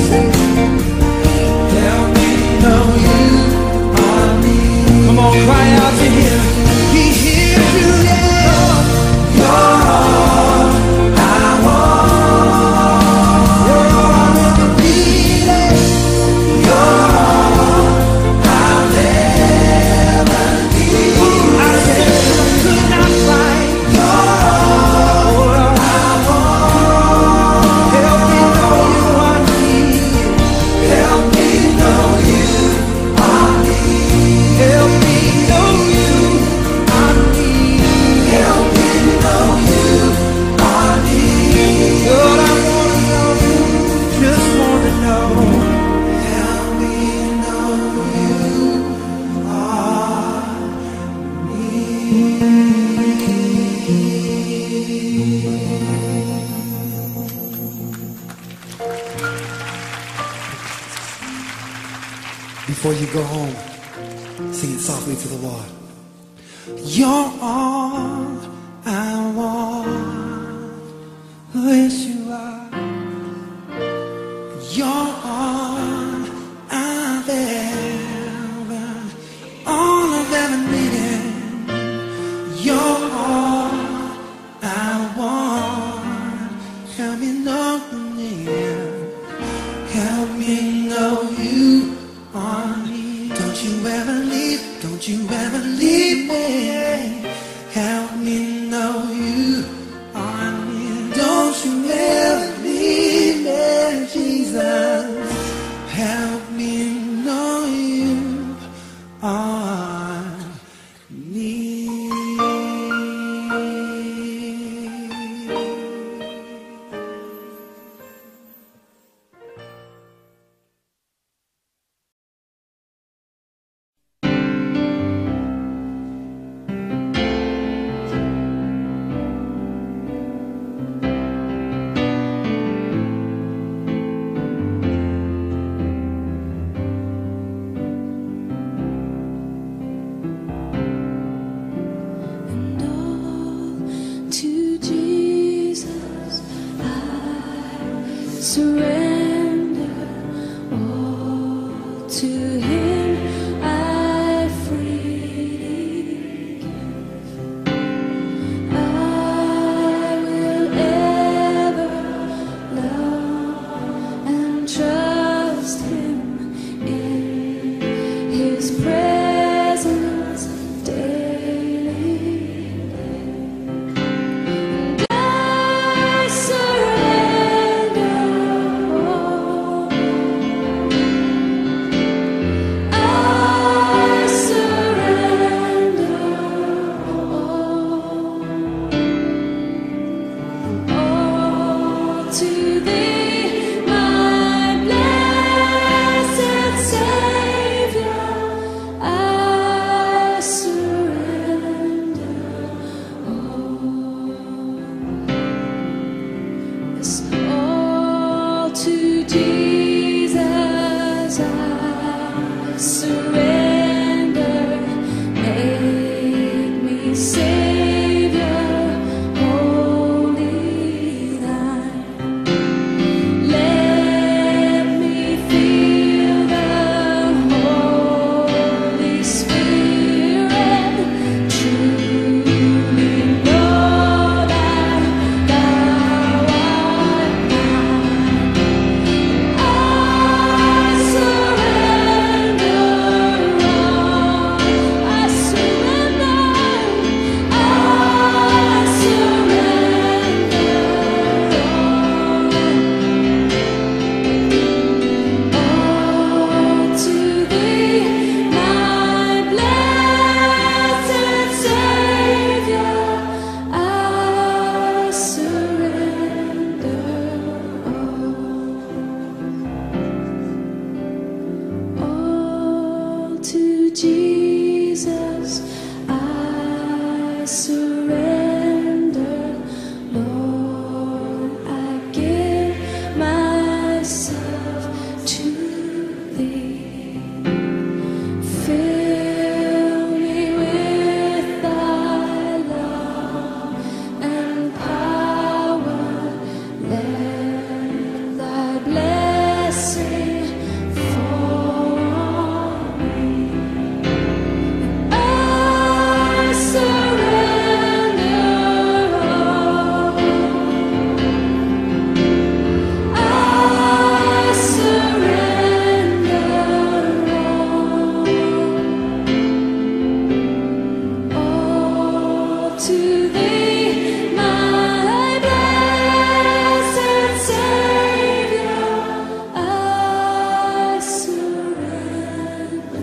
Help me know you are me. Come on, cry out to him. He hears you, yeah. You're all I want. You're all I've ever needed. You're all I've ever needed. I said I could not find. You're all I want. Help me know you are needed. Help me know you are needed. Help me know you are needed. Help me know you are needed. Lord, I wanna know you, just wanna know. Help me know you are needed. Before you go home, sing it softly to the Lord. You're all I want. Yes, you are. You're all I've ever, all I've ever needed. You're all I want. Help me know you near. Help me know you are near. Don't you ever leave, don't you ever leave me. Help me know you are near. Don't you ever leave me, Jesus. Help me know you trust Him in His presence daily. And I surrender all. I surrender all. All to Thee, my blessed Savior, I surrender all. Yes, all to Jesus I surrender. Make me Savior, wholly Thine. Let me feel the Holy Spirit. Truly know that Thou art mine. I surrender all. I surrender. I surrender all to Thee, my blessed Savior. I surrender all. All to Jesus I surrender. Lord, I give myself to Thee. Fill me with Thy love and power. Let Thy blessing fall on me. I surrender all. I surrender all. All to Thee, my blessed Savior, I surrender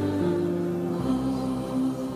all.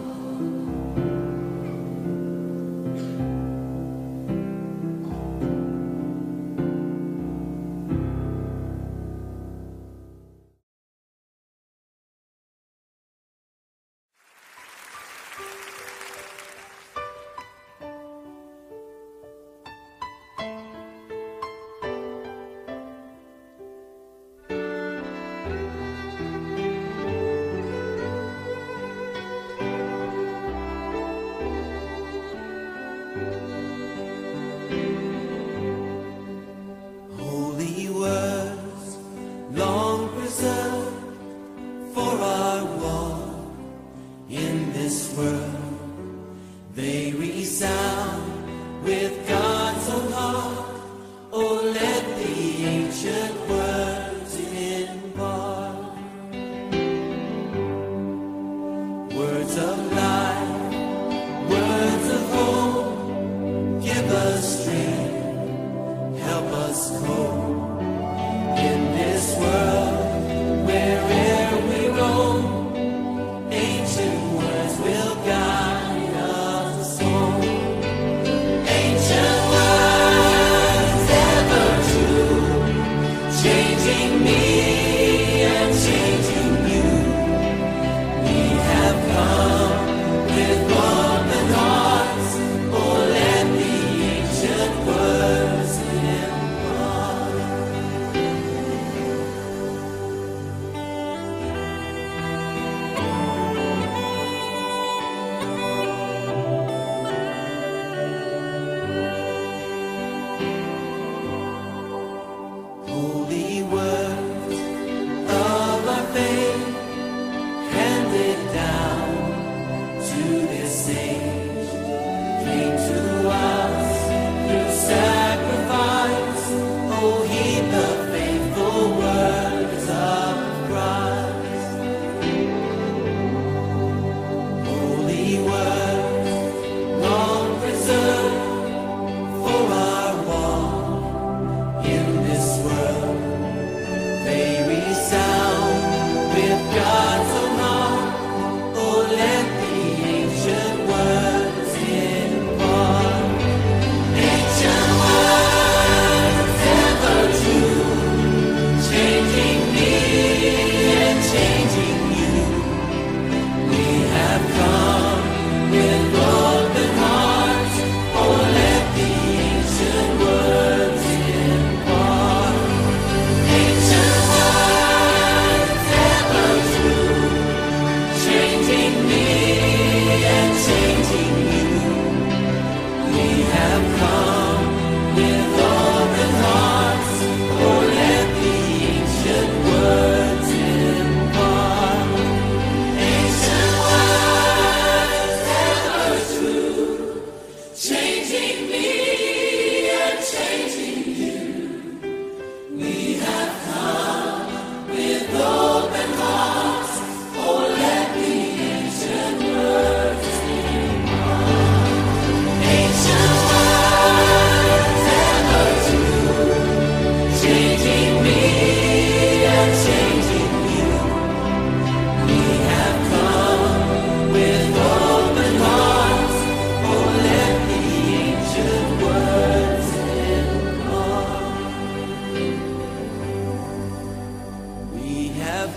Holy words, long preserved for our walk in this world, they resound with God's own heart. Oh, let the ancient words impart words of life, words of hope. Give us strength, help us cope in this world, wherever we roam. Ancient words will guide us home. Ancient words, ever true, changing me and changing you. We have come with open hearts. Oh, let the ancient words impart. Holy words,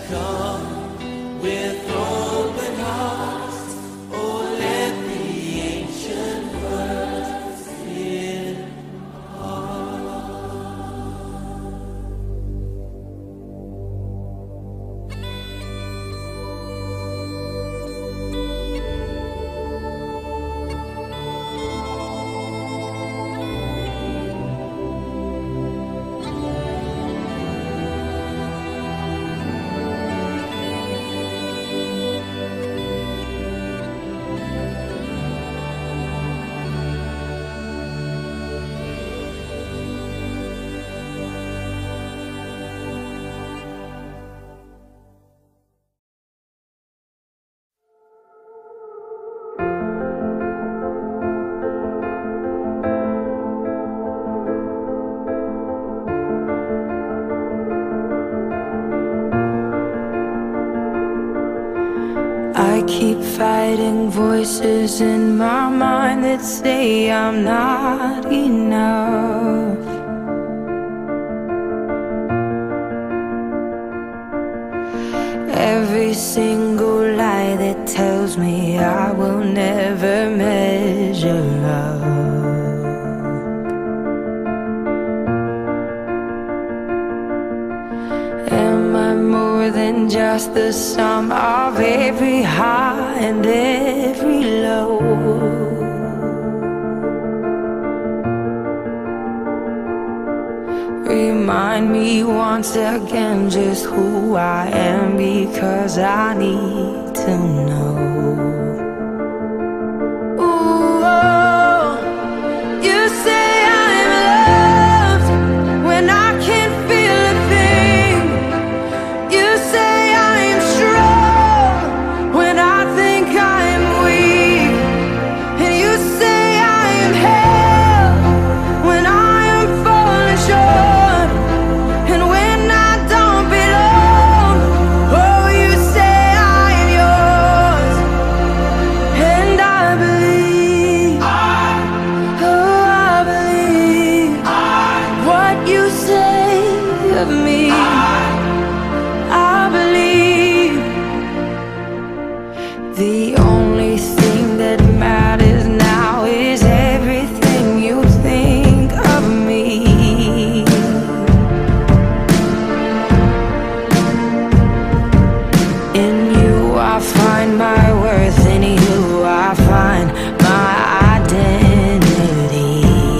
come with open hearts. Oh, let the ancient words fill I keep fighting voices in my mind that say I'm not enough. Every single lie that tells me I will never measure up. Am I more than just the sum of every high and every low? Remind me once again just who I am, because I need to know. Ooh, oh, you say I'm loved when I can't feel a thing. You say I'm strong when I think I'm weak. And you say I am held when I am falling short. And when I don't belong, oh, you say I am yours. And I believe, oh, I believe what you say of me. I believe the only thing that matters now is everything you think of me. In you I find my worth, in you I find my identity.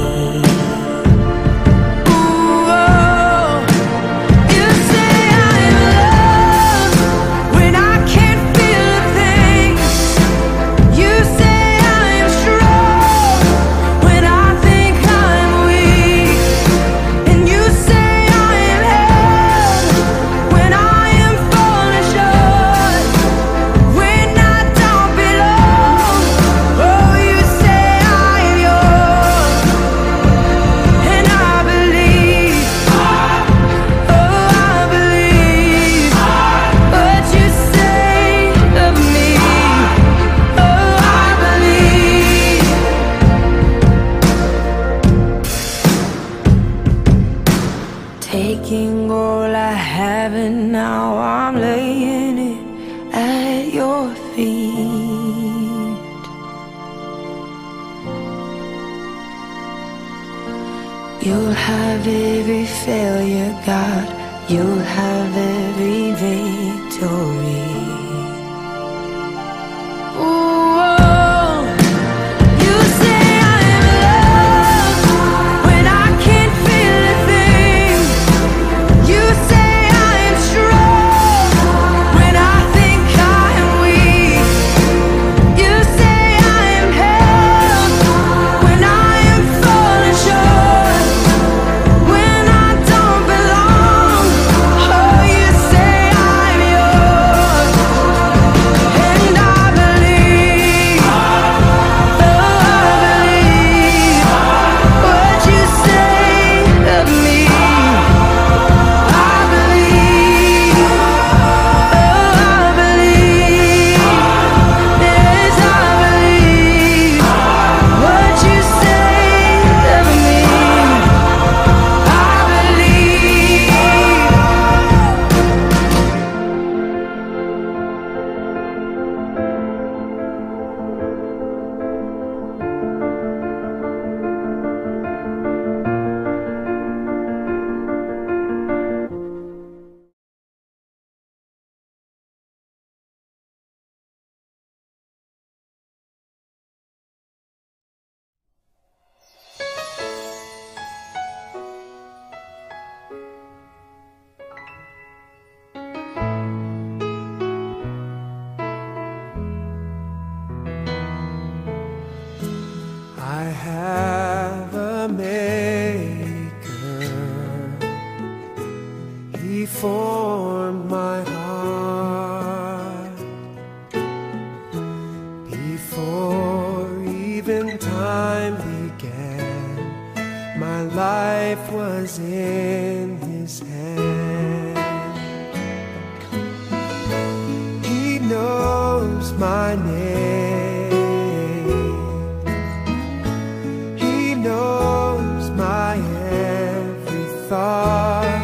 Ooh, oh, you say I'm loved when I can't feel a thing. You say I'm strong when I think I'm weak. And you say I am held when I am falling short. When I don't belong, oh, you say I am yours. And I believe, oh, I believe what you say of me. Oh, I believe. Taking all I have and now I'm laying it at your feet. You'll have every failure, God. You'll have every victory. Ooh, oh, you say I'm loved when I can't feel a thing. You say I'm strong when I think I'm weak. You say I'm held when I am falling short. When I don't belong, oh, you say I'm yours. He formed my heart before even time began. My life was in His hand. He knows my name. He knows my every thought.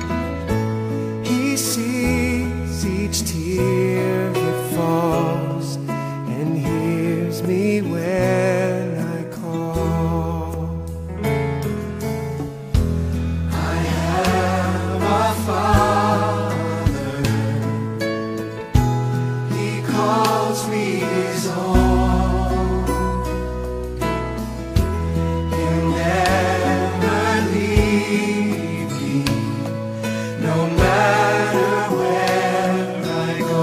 He sees each tear that falls and hears me when I call. I have a Father. He calls me His own. He'll never leave me, no matter where I go.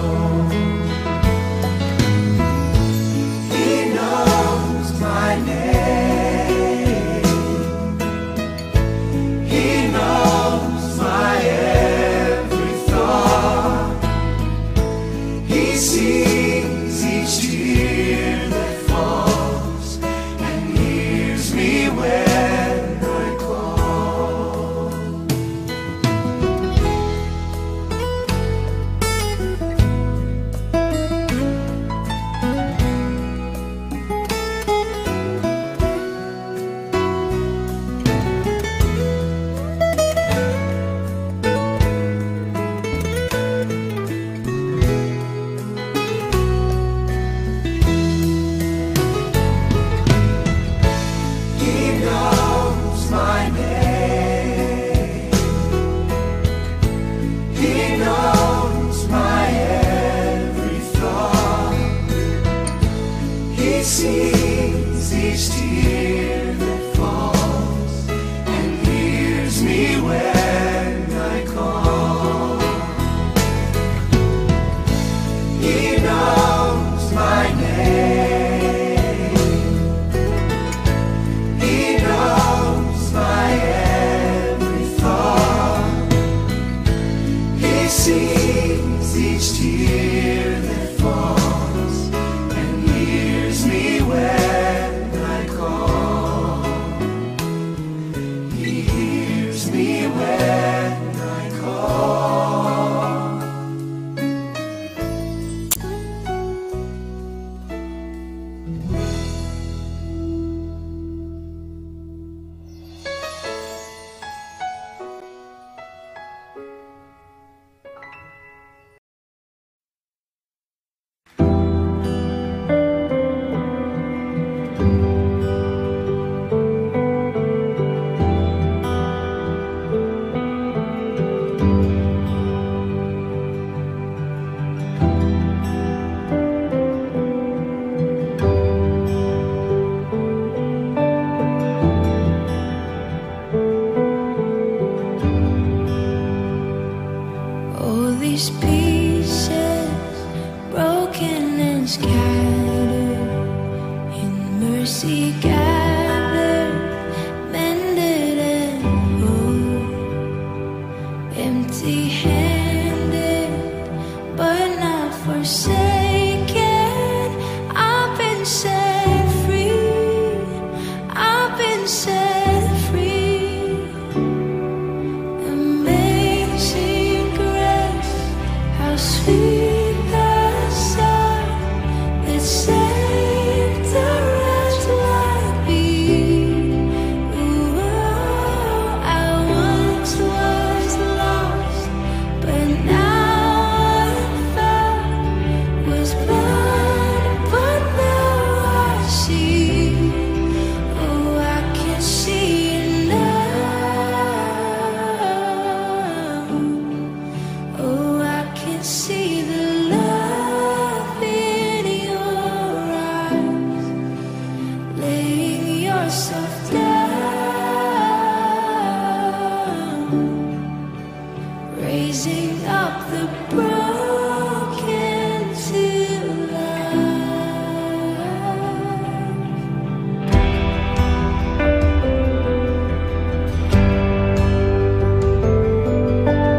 He knows my name. He knows my every thought. He sees each tear that falls and hears me when I call. He knows my name. He knows my every thought. He sees each tear that falls and hears me when I call. He knows my name. He knows my every thought. He sees each tear that falls and hears me when I call. He hears me when I call. All these pieces broken and scattered, in mercy gathered, mended and whole. Empty-handed, but not forsaken. I've been set free. I've been set free. Amazing grace, how sweet the sound that saved a wretch like me. Ooh, I once was lost, but now I'm found. Was blind, but now I see. Oh, I can see now. Oh, I can see the love in your eyes, laying yourself down, raising up the broken to life.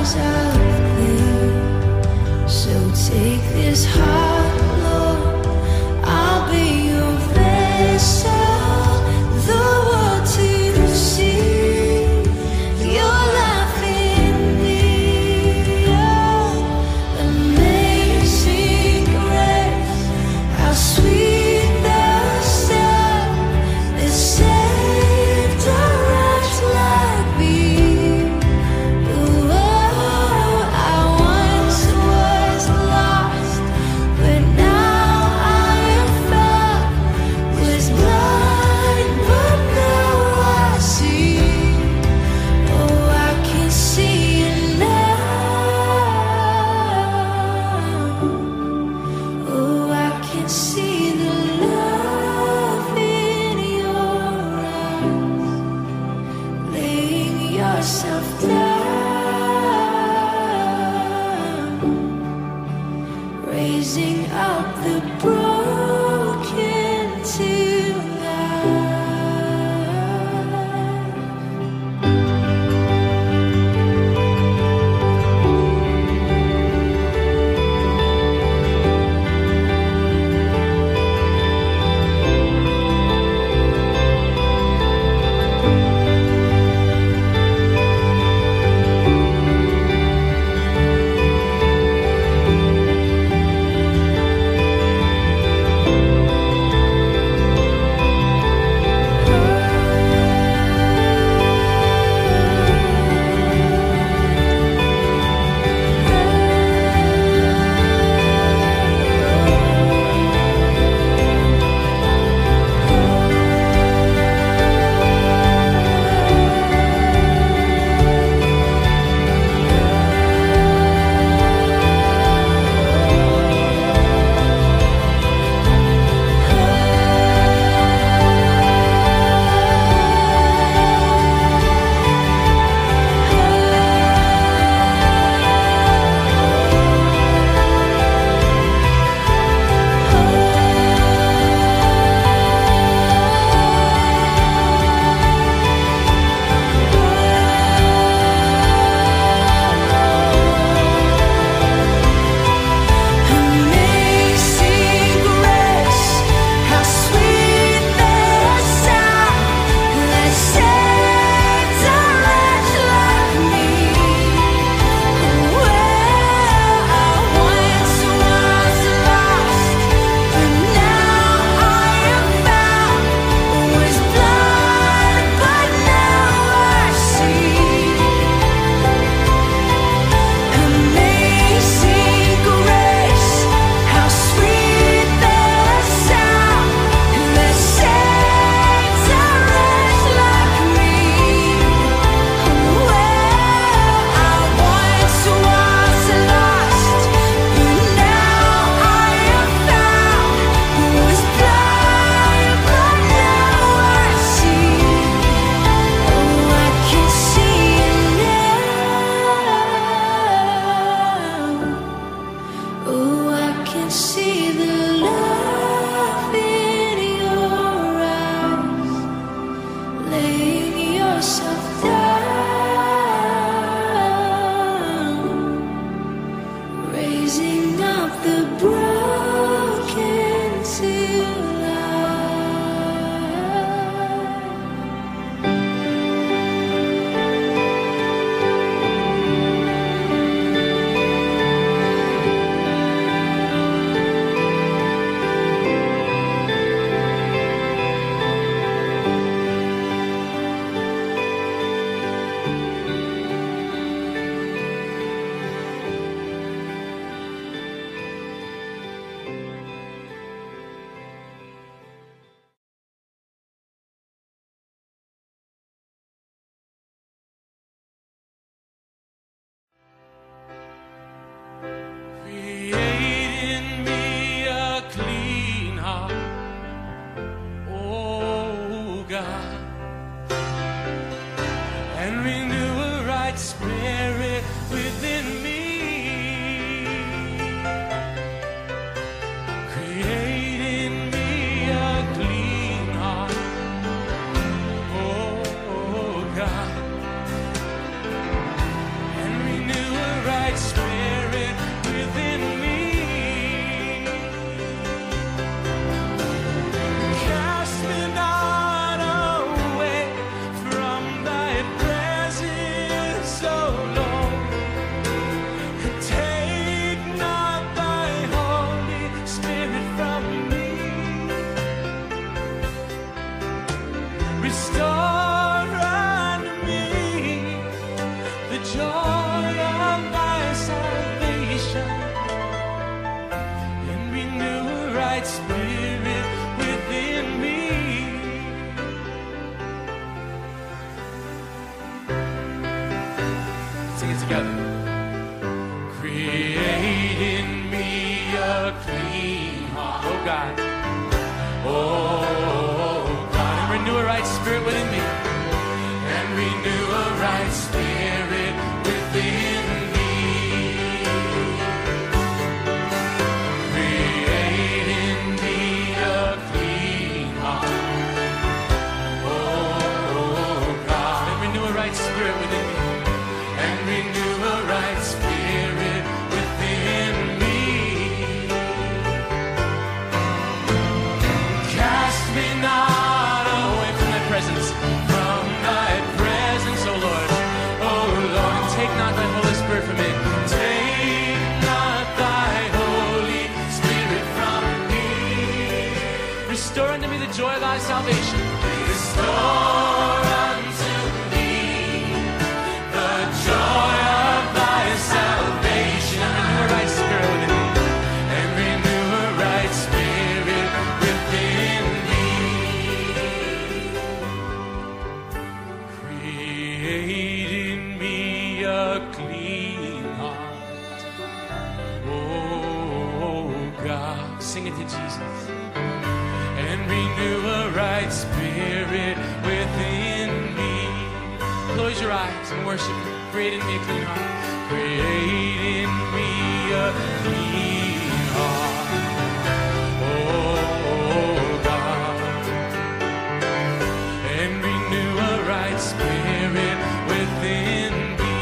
eyes of clay. So take this heart, Lord, I'll be your vessel, the world to see your life in me. Oh, amazing grace, how sweet the sound that saved a wretch like me. Oh, I once was lost, but now I am found. Was blind, but now I see. Oh, I can see it now. Oh, I can see the love in your eyes, laying yourself down, raising up the broken to life. right spirit within me. Cast me not away from thy presence, O Lord. Take not thy Holy Spirit from me. Restore unto me the joy of thy salvation, and renew a right spirit within me. Sing it together. Create in me a clean heart, oh God. Oh God, and renew a right spirit within me. And renew a right spirit within me. Create in me a clean heart, oh God, and renew a right spirit within me. And renew a right spirit within me. Cast me not away from thy presence, from thy presence, O Lord. Oh Lord, and take not thy Holy Spirit from me. Take not thy Holy Spirit from me. Restore unto me the joy of thy salvation. Restore unto me the joy of thy salvation. And renew a right spirit within me. And renew a right spirit within me. Create in me a clean heart, oh God. Sing it to Jesus. And renew a right spirit within me. Close your eyes and worship Him. Create in me a clean heart. Create in me a clean heart, oh God. And renew a right spirit within me.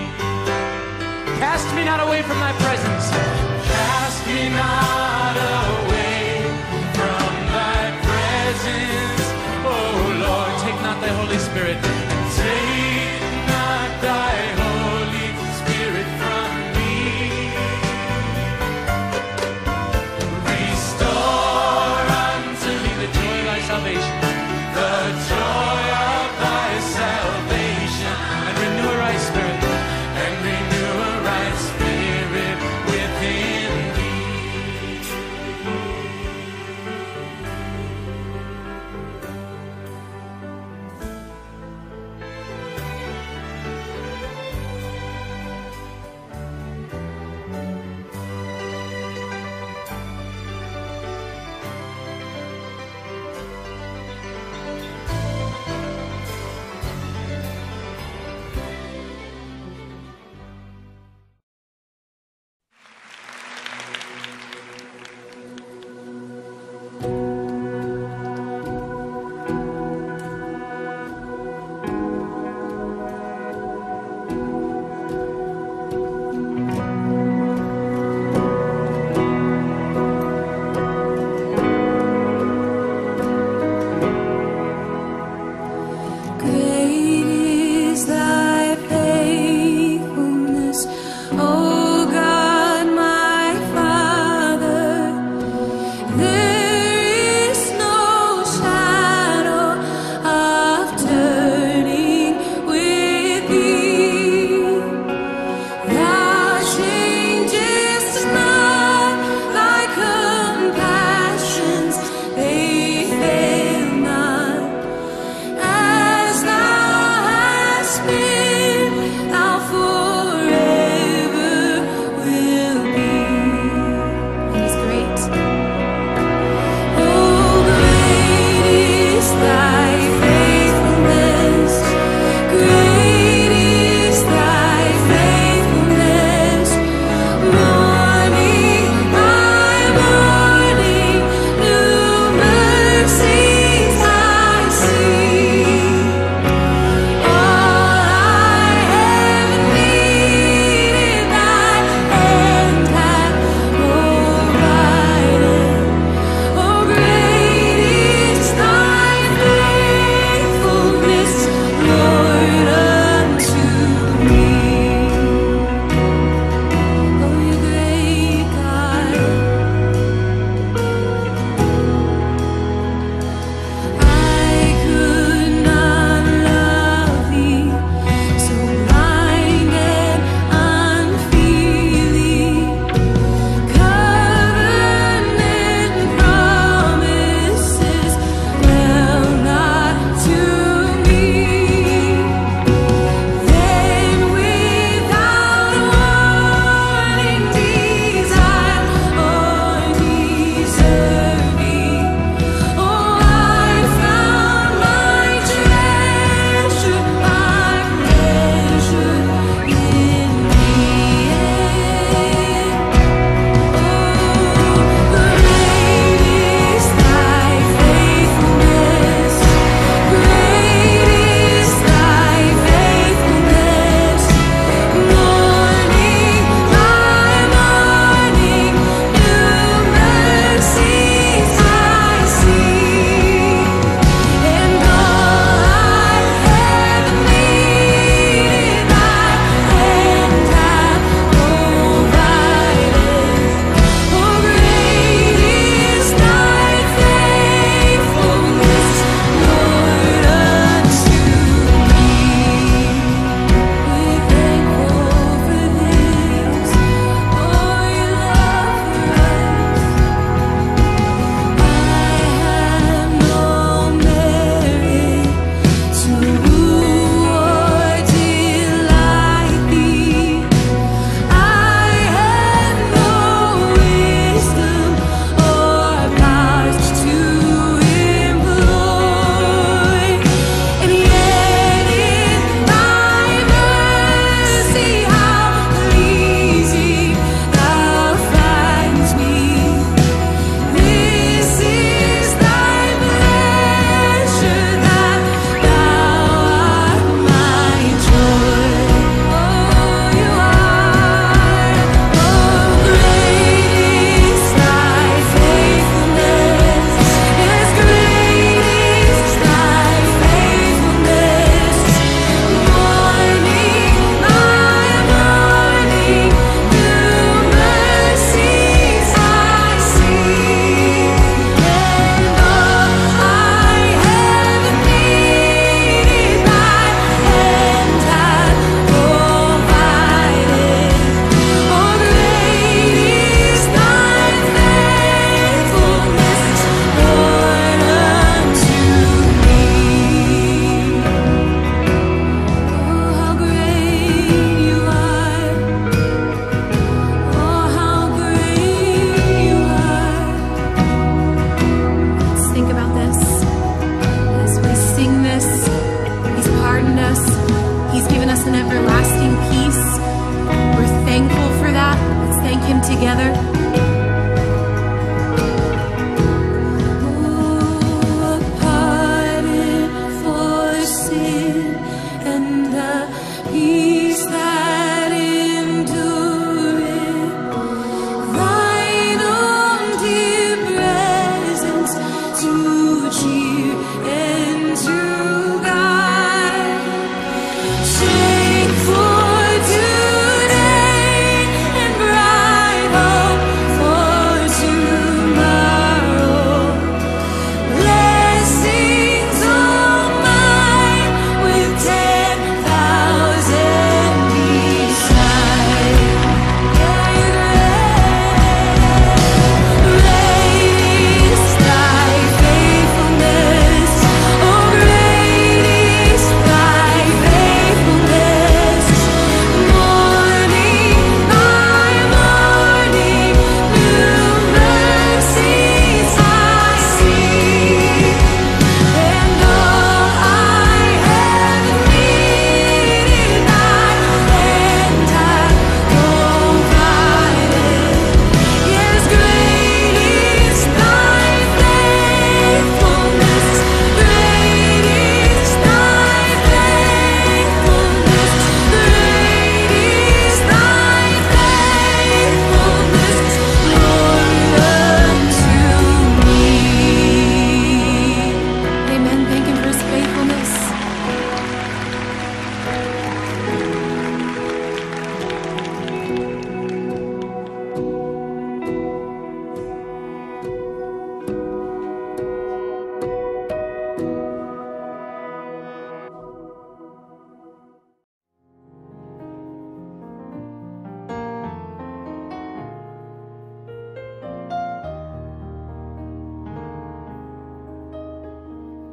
Cast me not away from thy presence. Cast me not away from thy presence, oh Lord. Take not thy Holy Spirit. Take not thy Holy Spirit from me. Restore unto me the joy of thy salvation, the joy of thy salvation, and renew a right spirit, and renew a right spirit within me.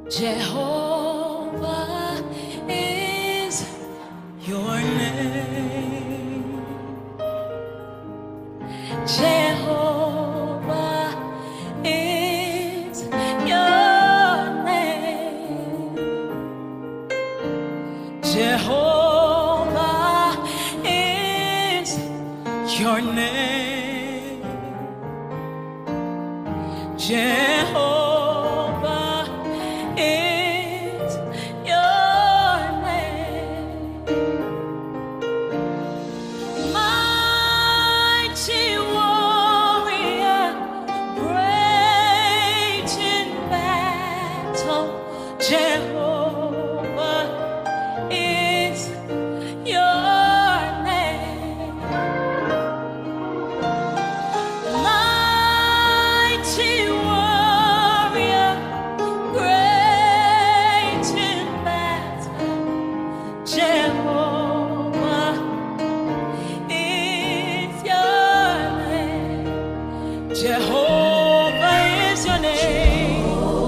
Jehovah is your name. Jehovah is your name. Jehovah is your name. Jehovah is your name. Mighty warrior, great in battle. Jehovah is your name. Mighty warrior, great in battle. Jehovah is your name. Jehovah is your name.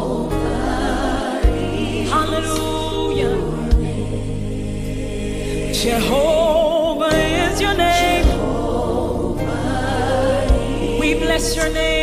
Hallelujah. Jehovah is your name. We bless your name.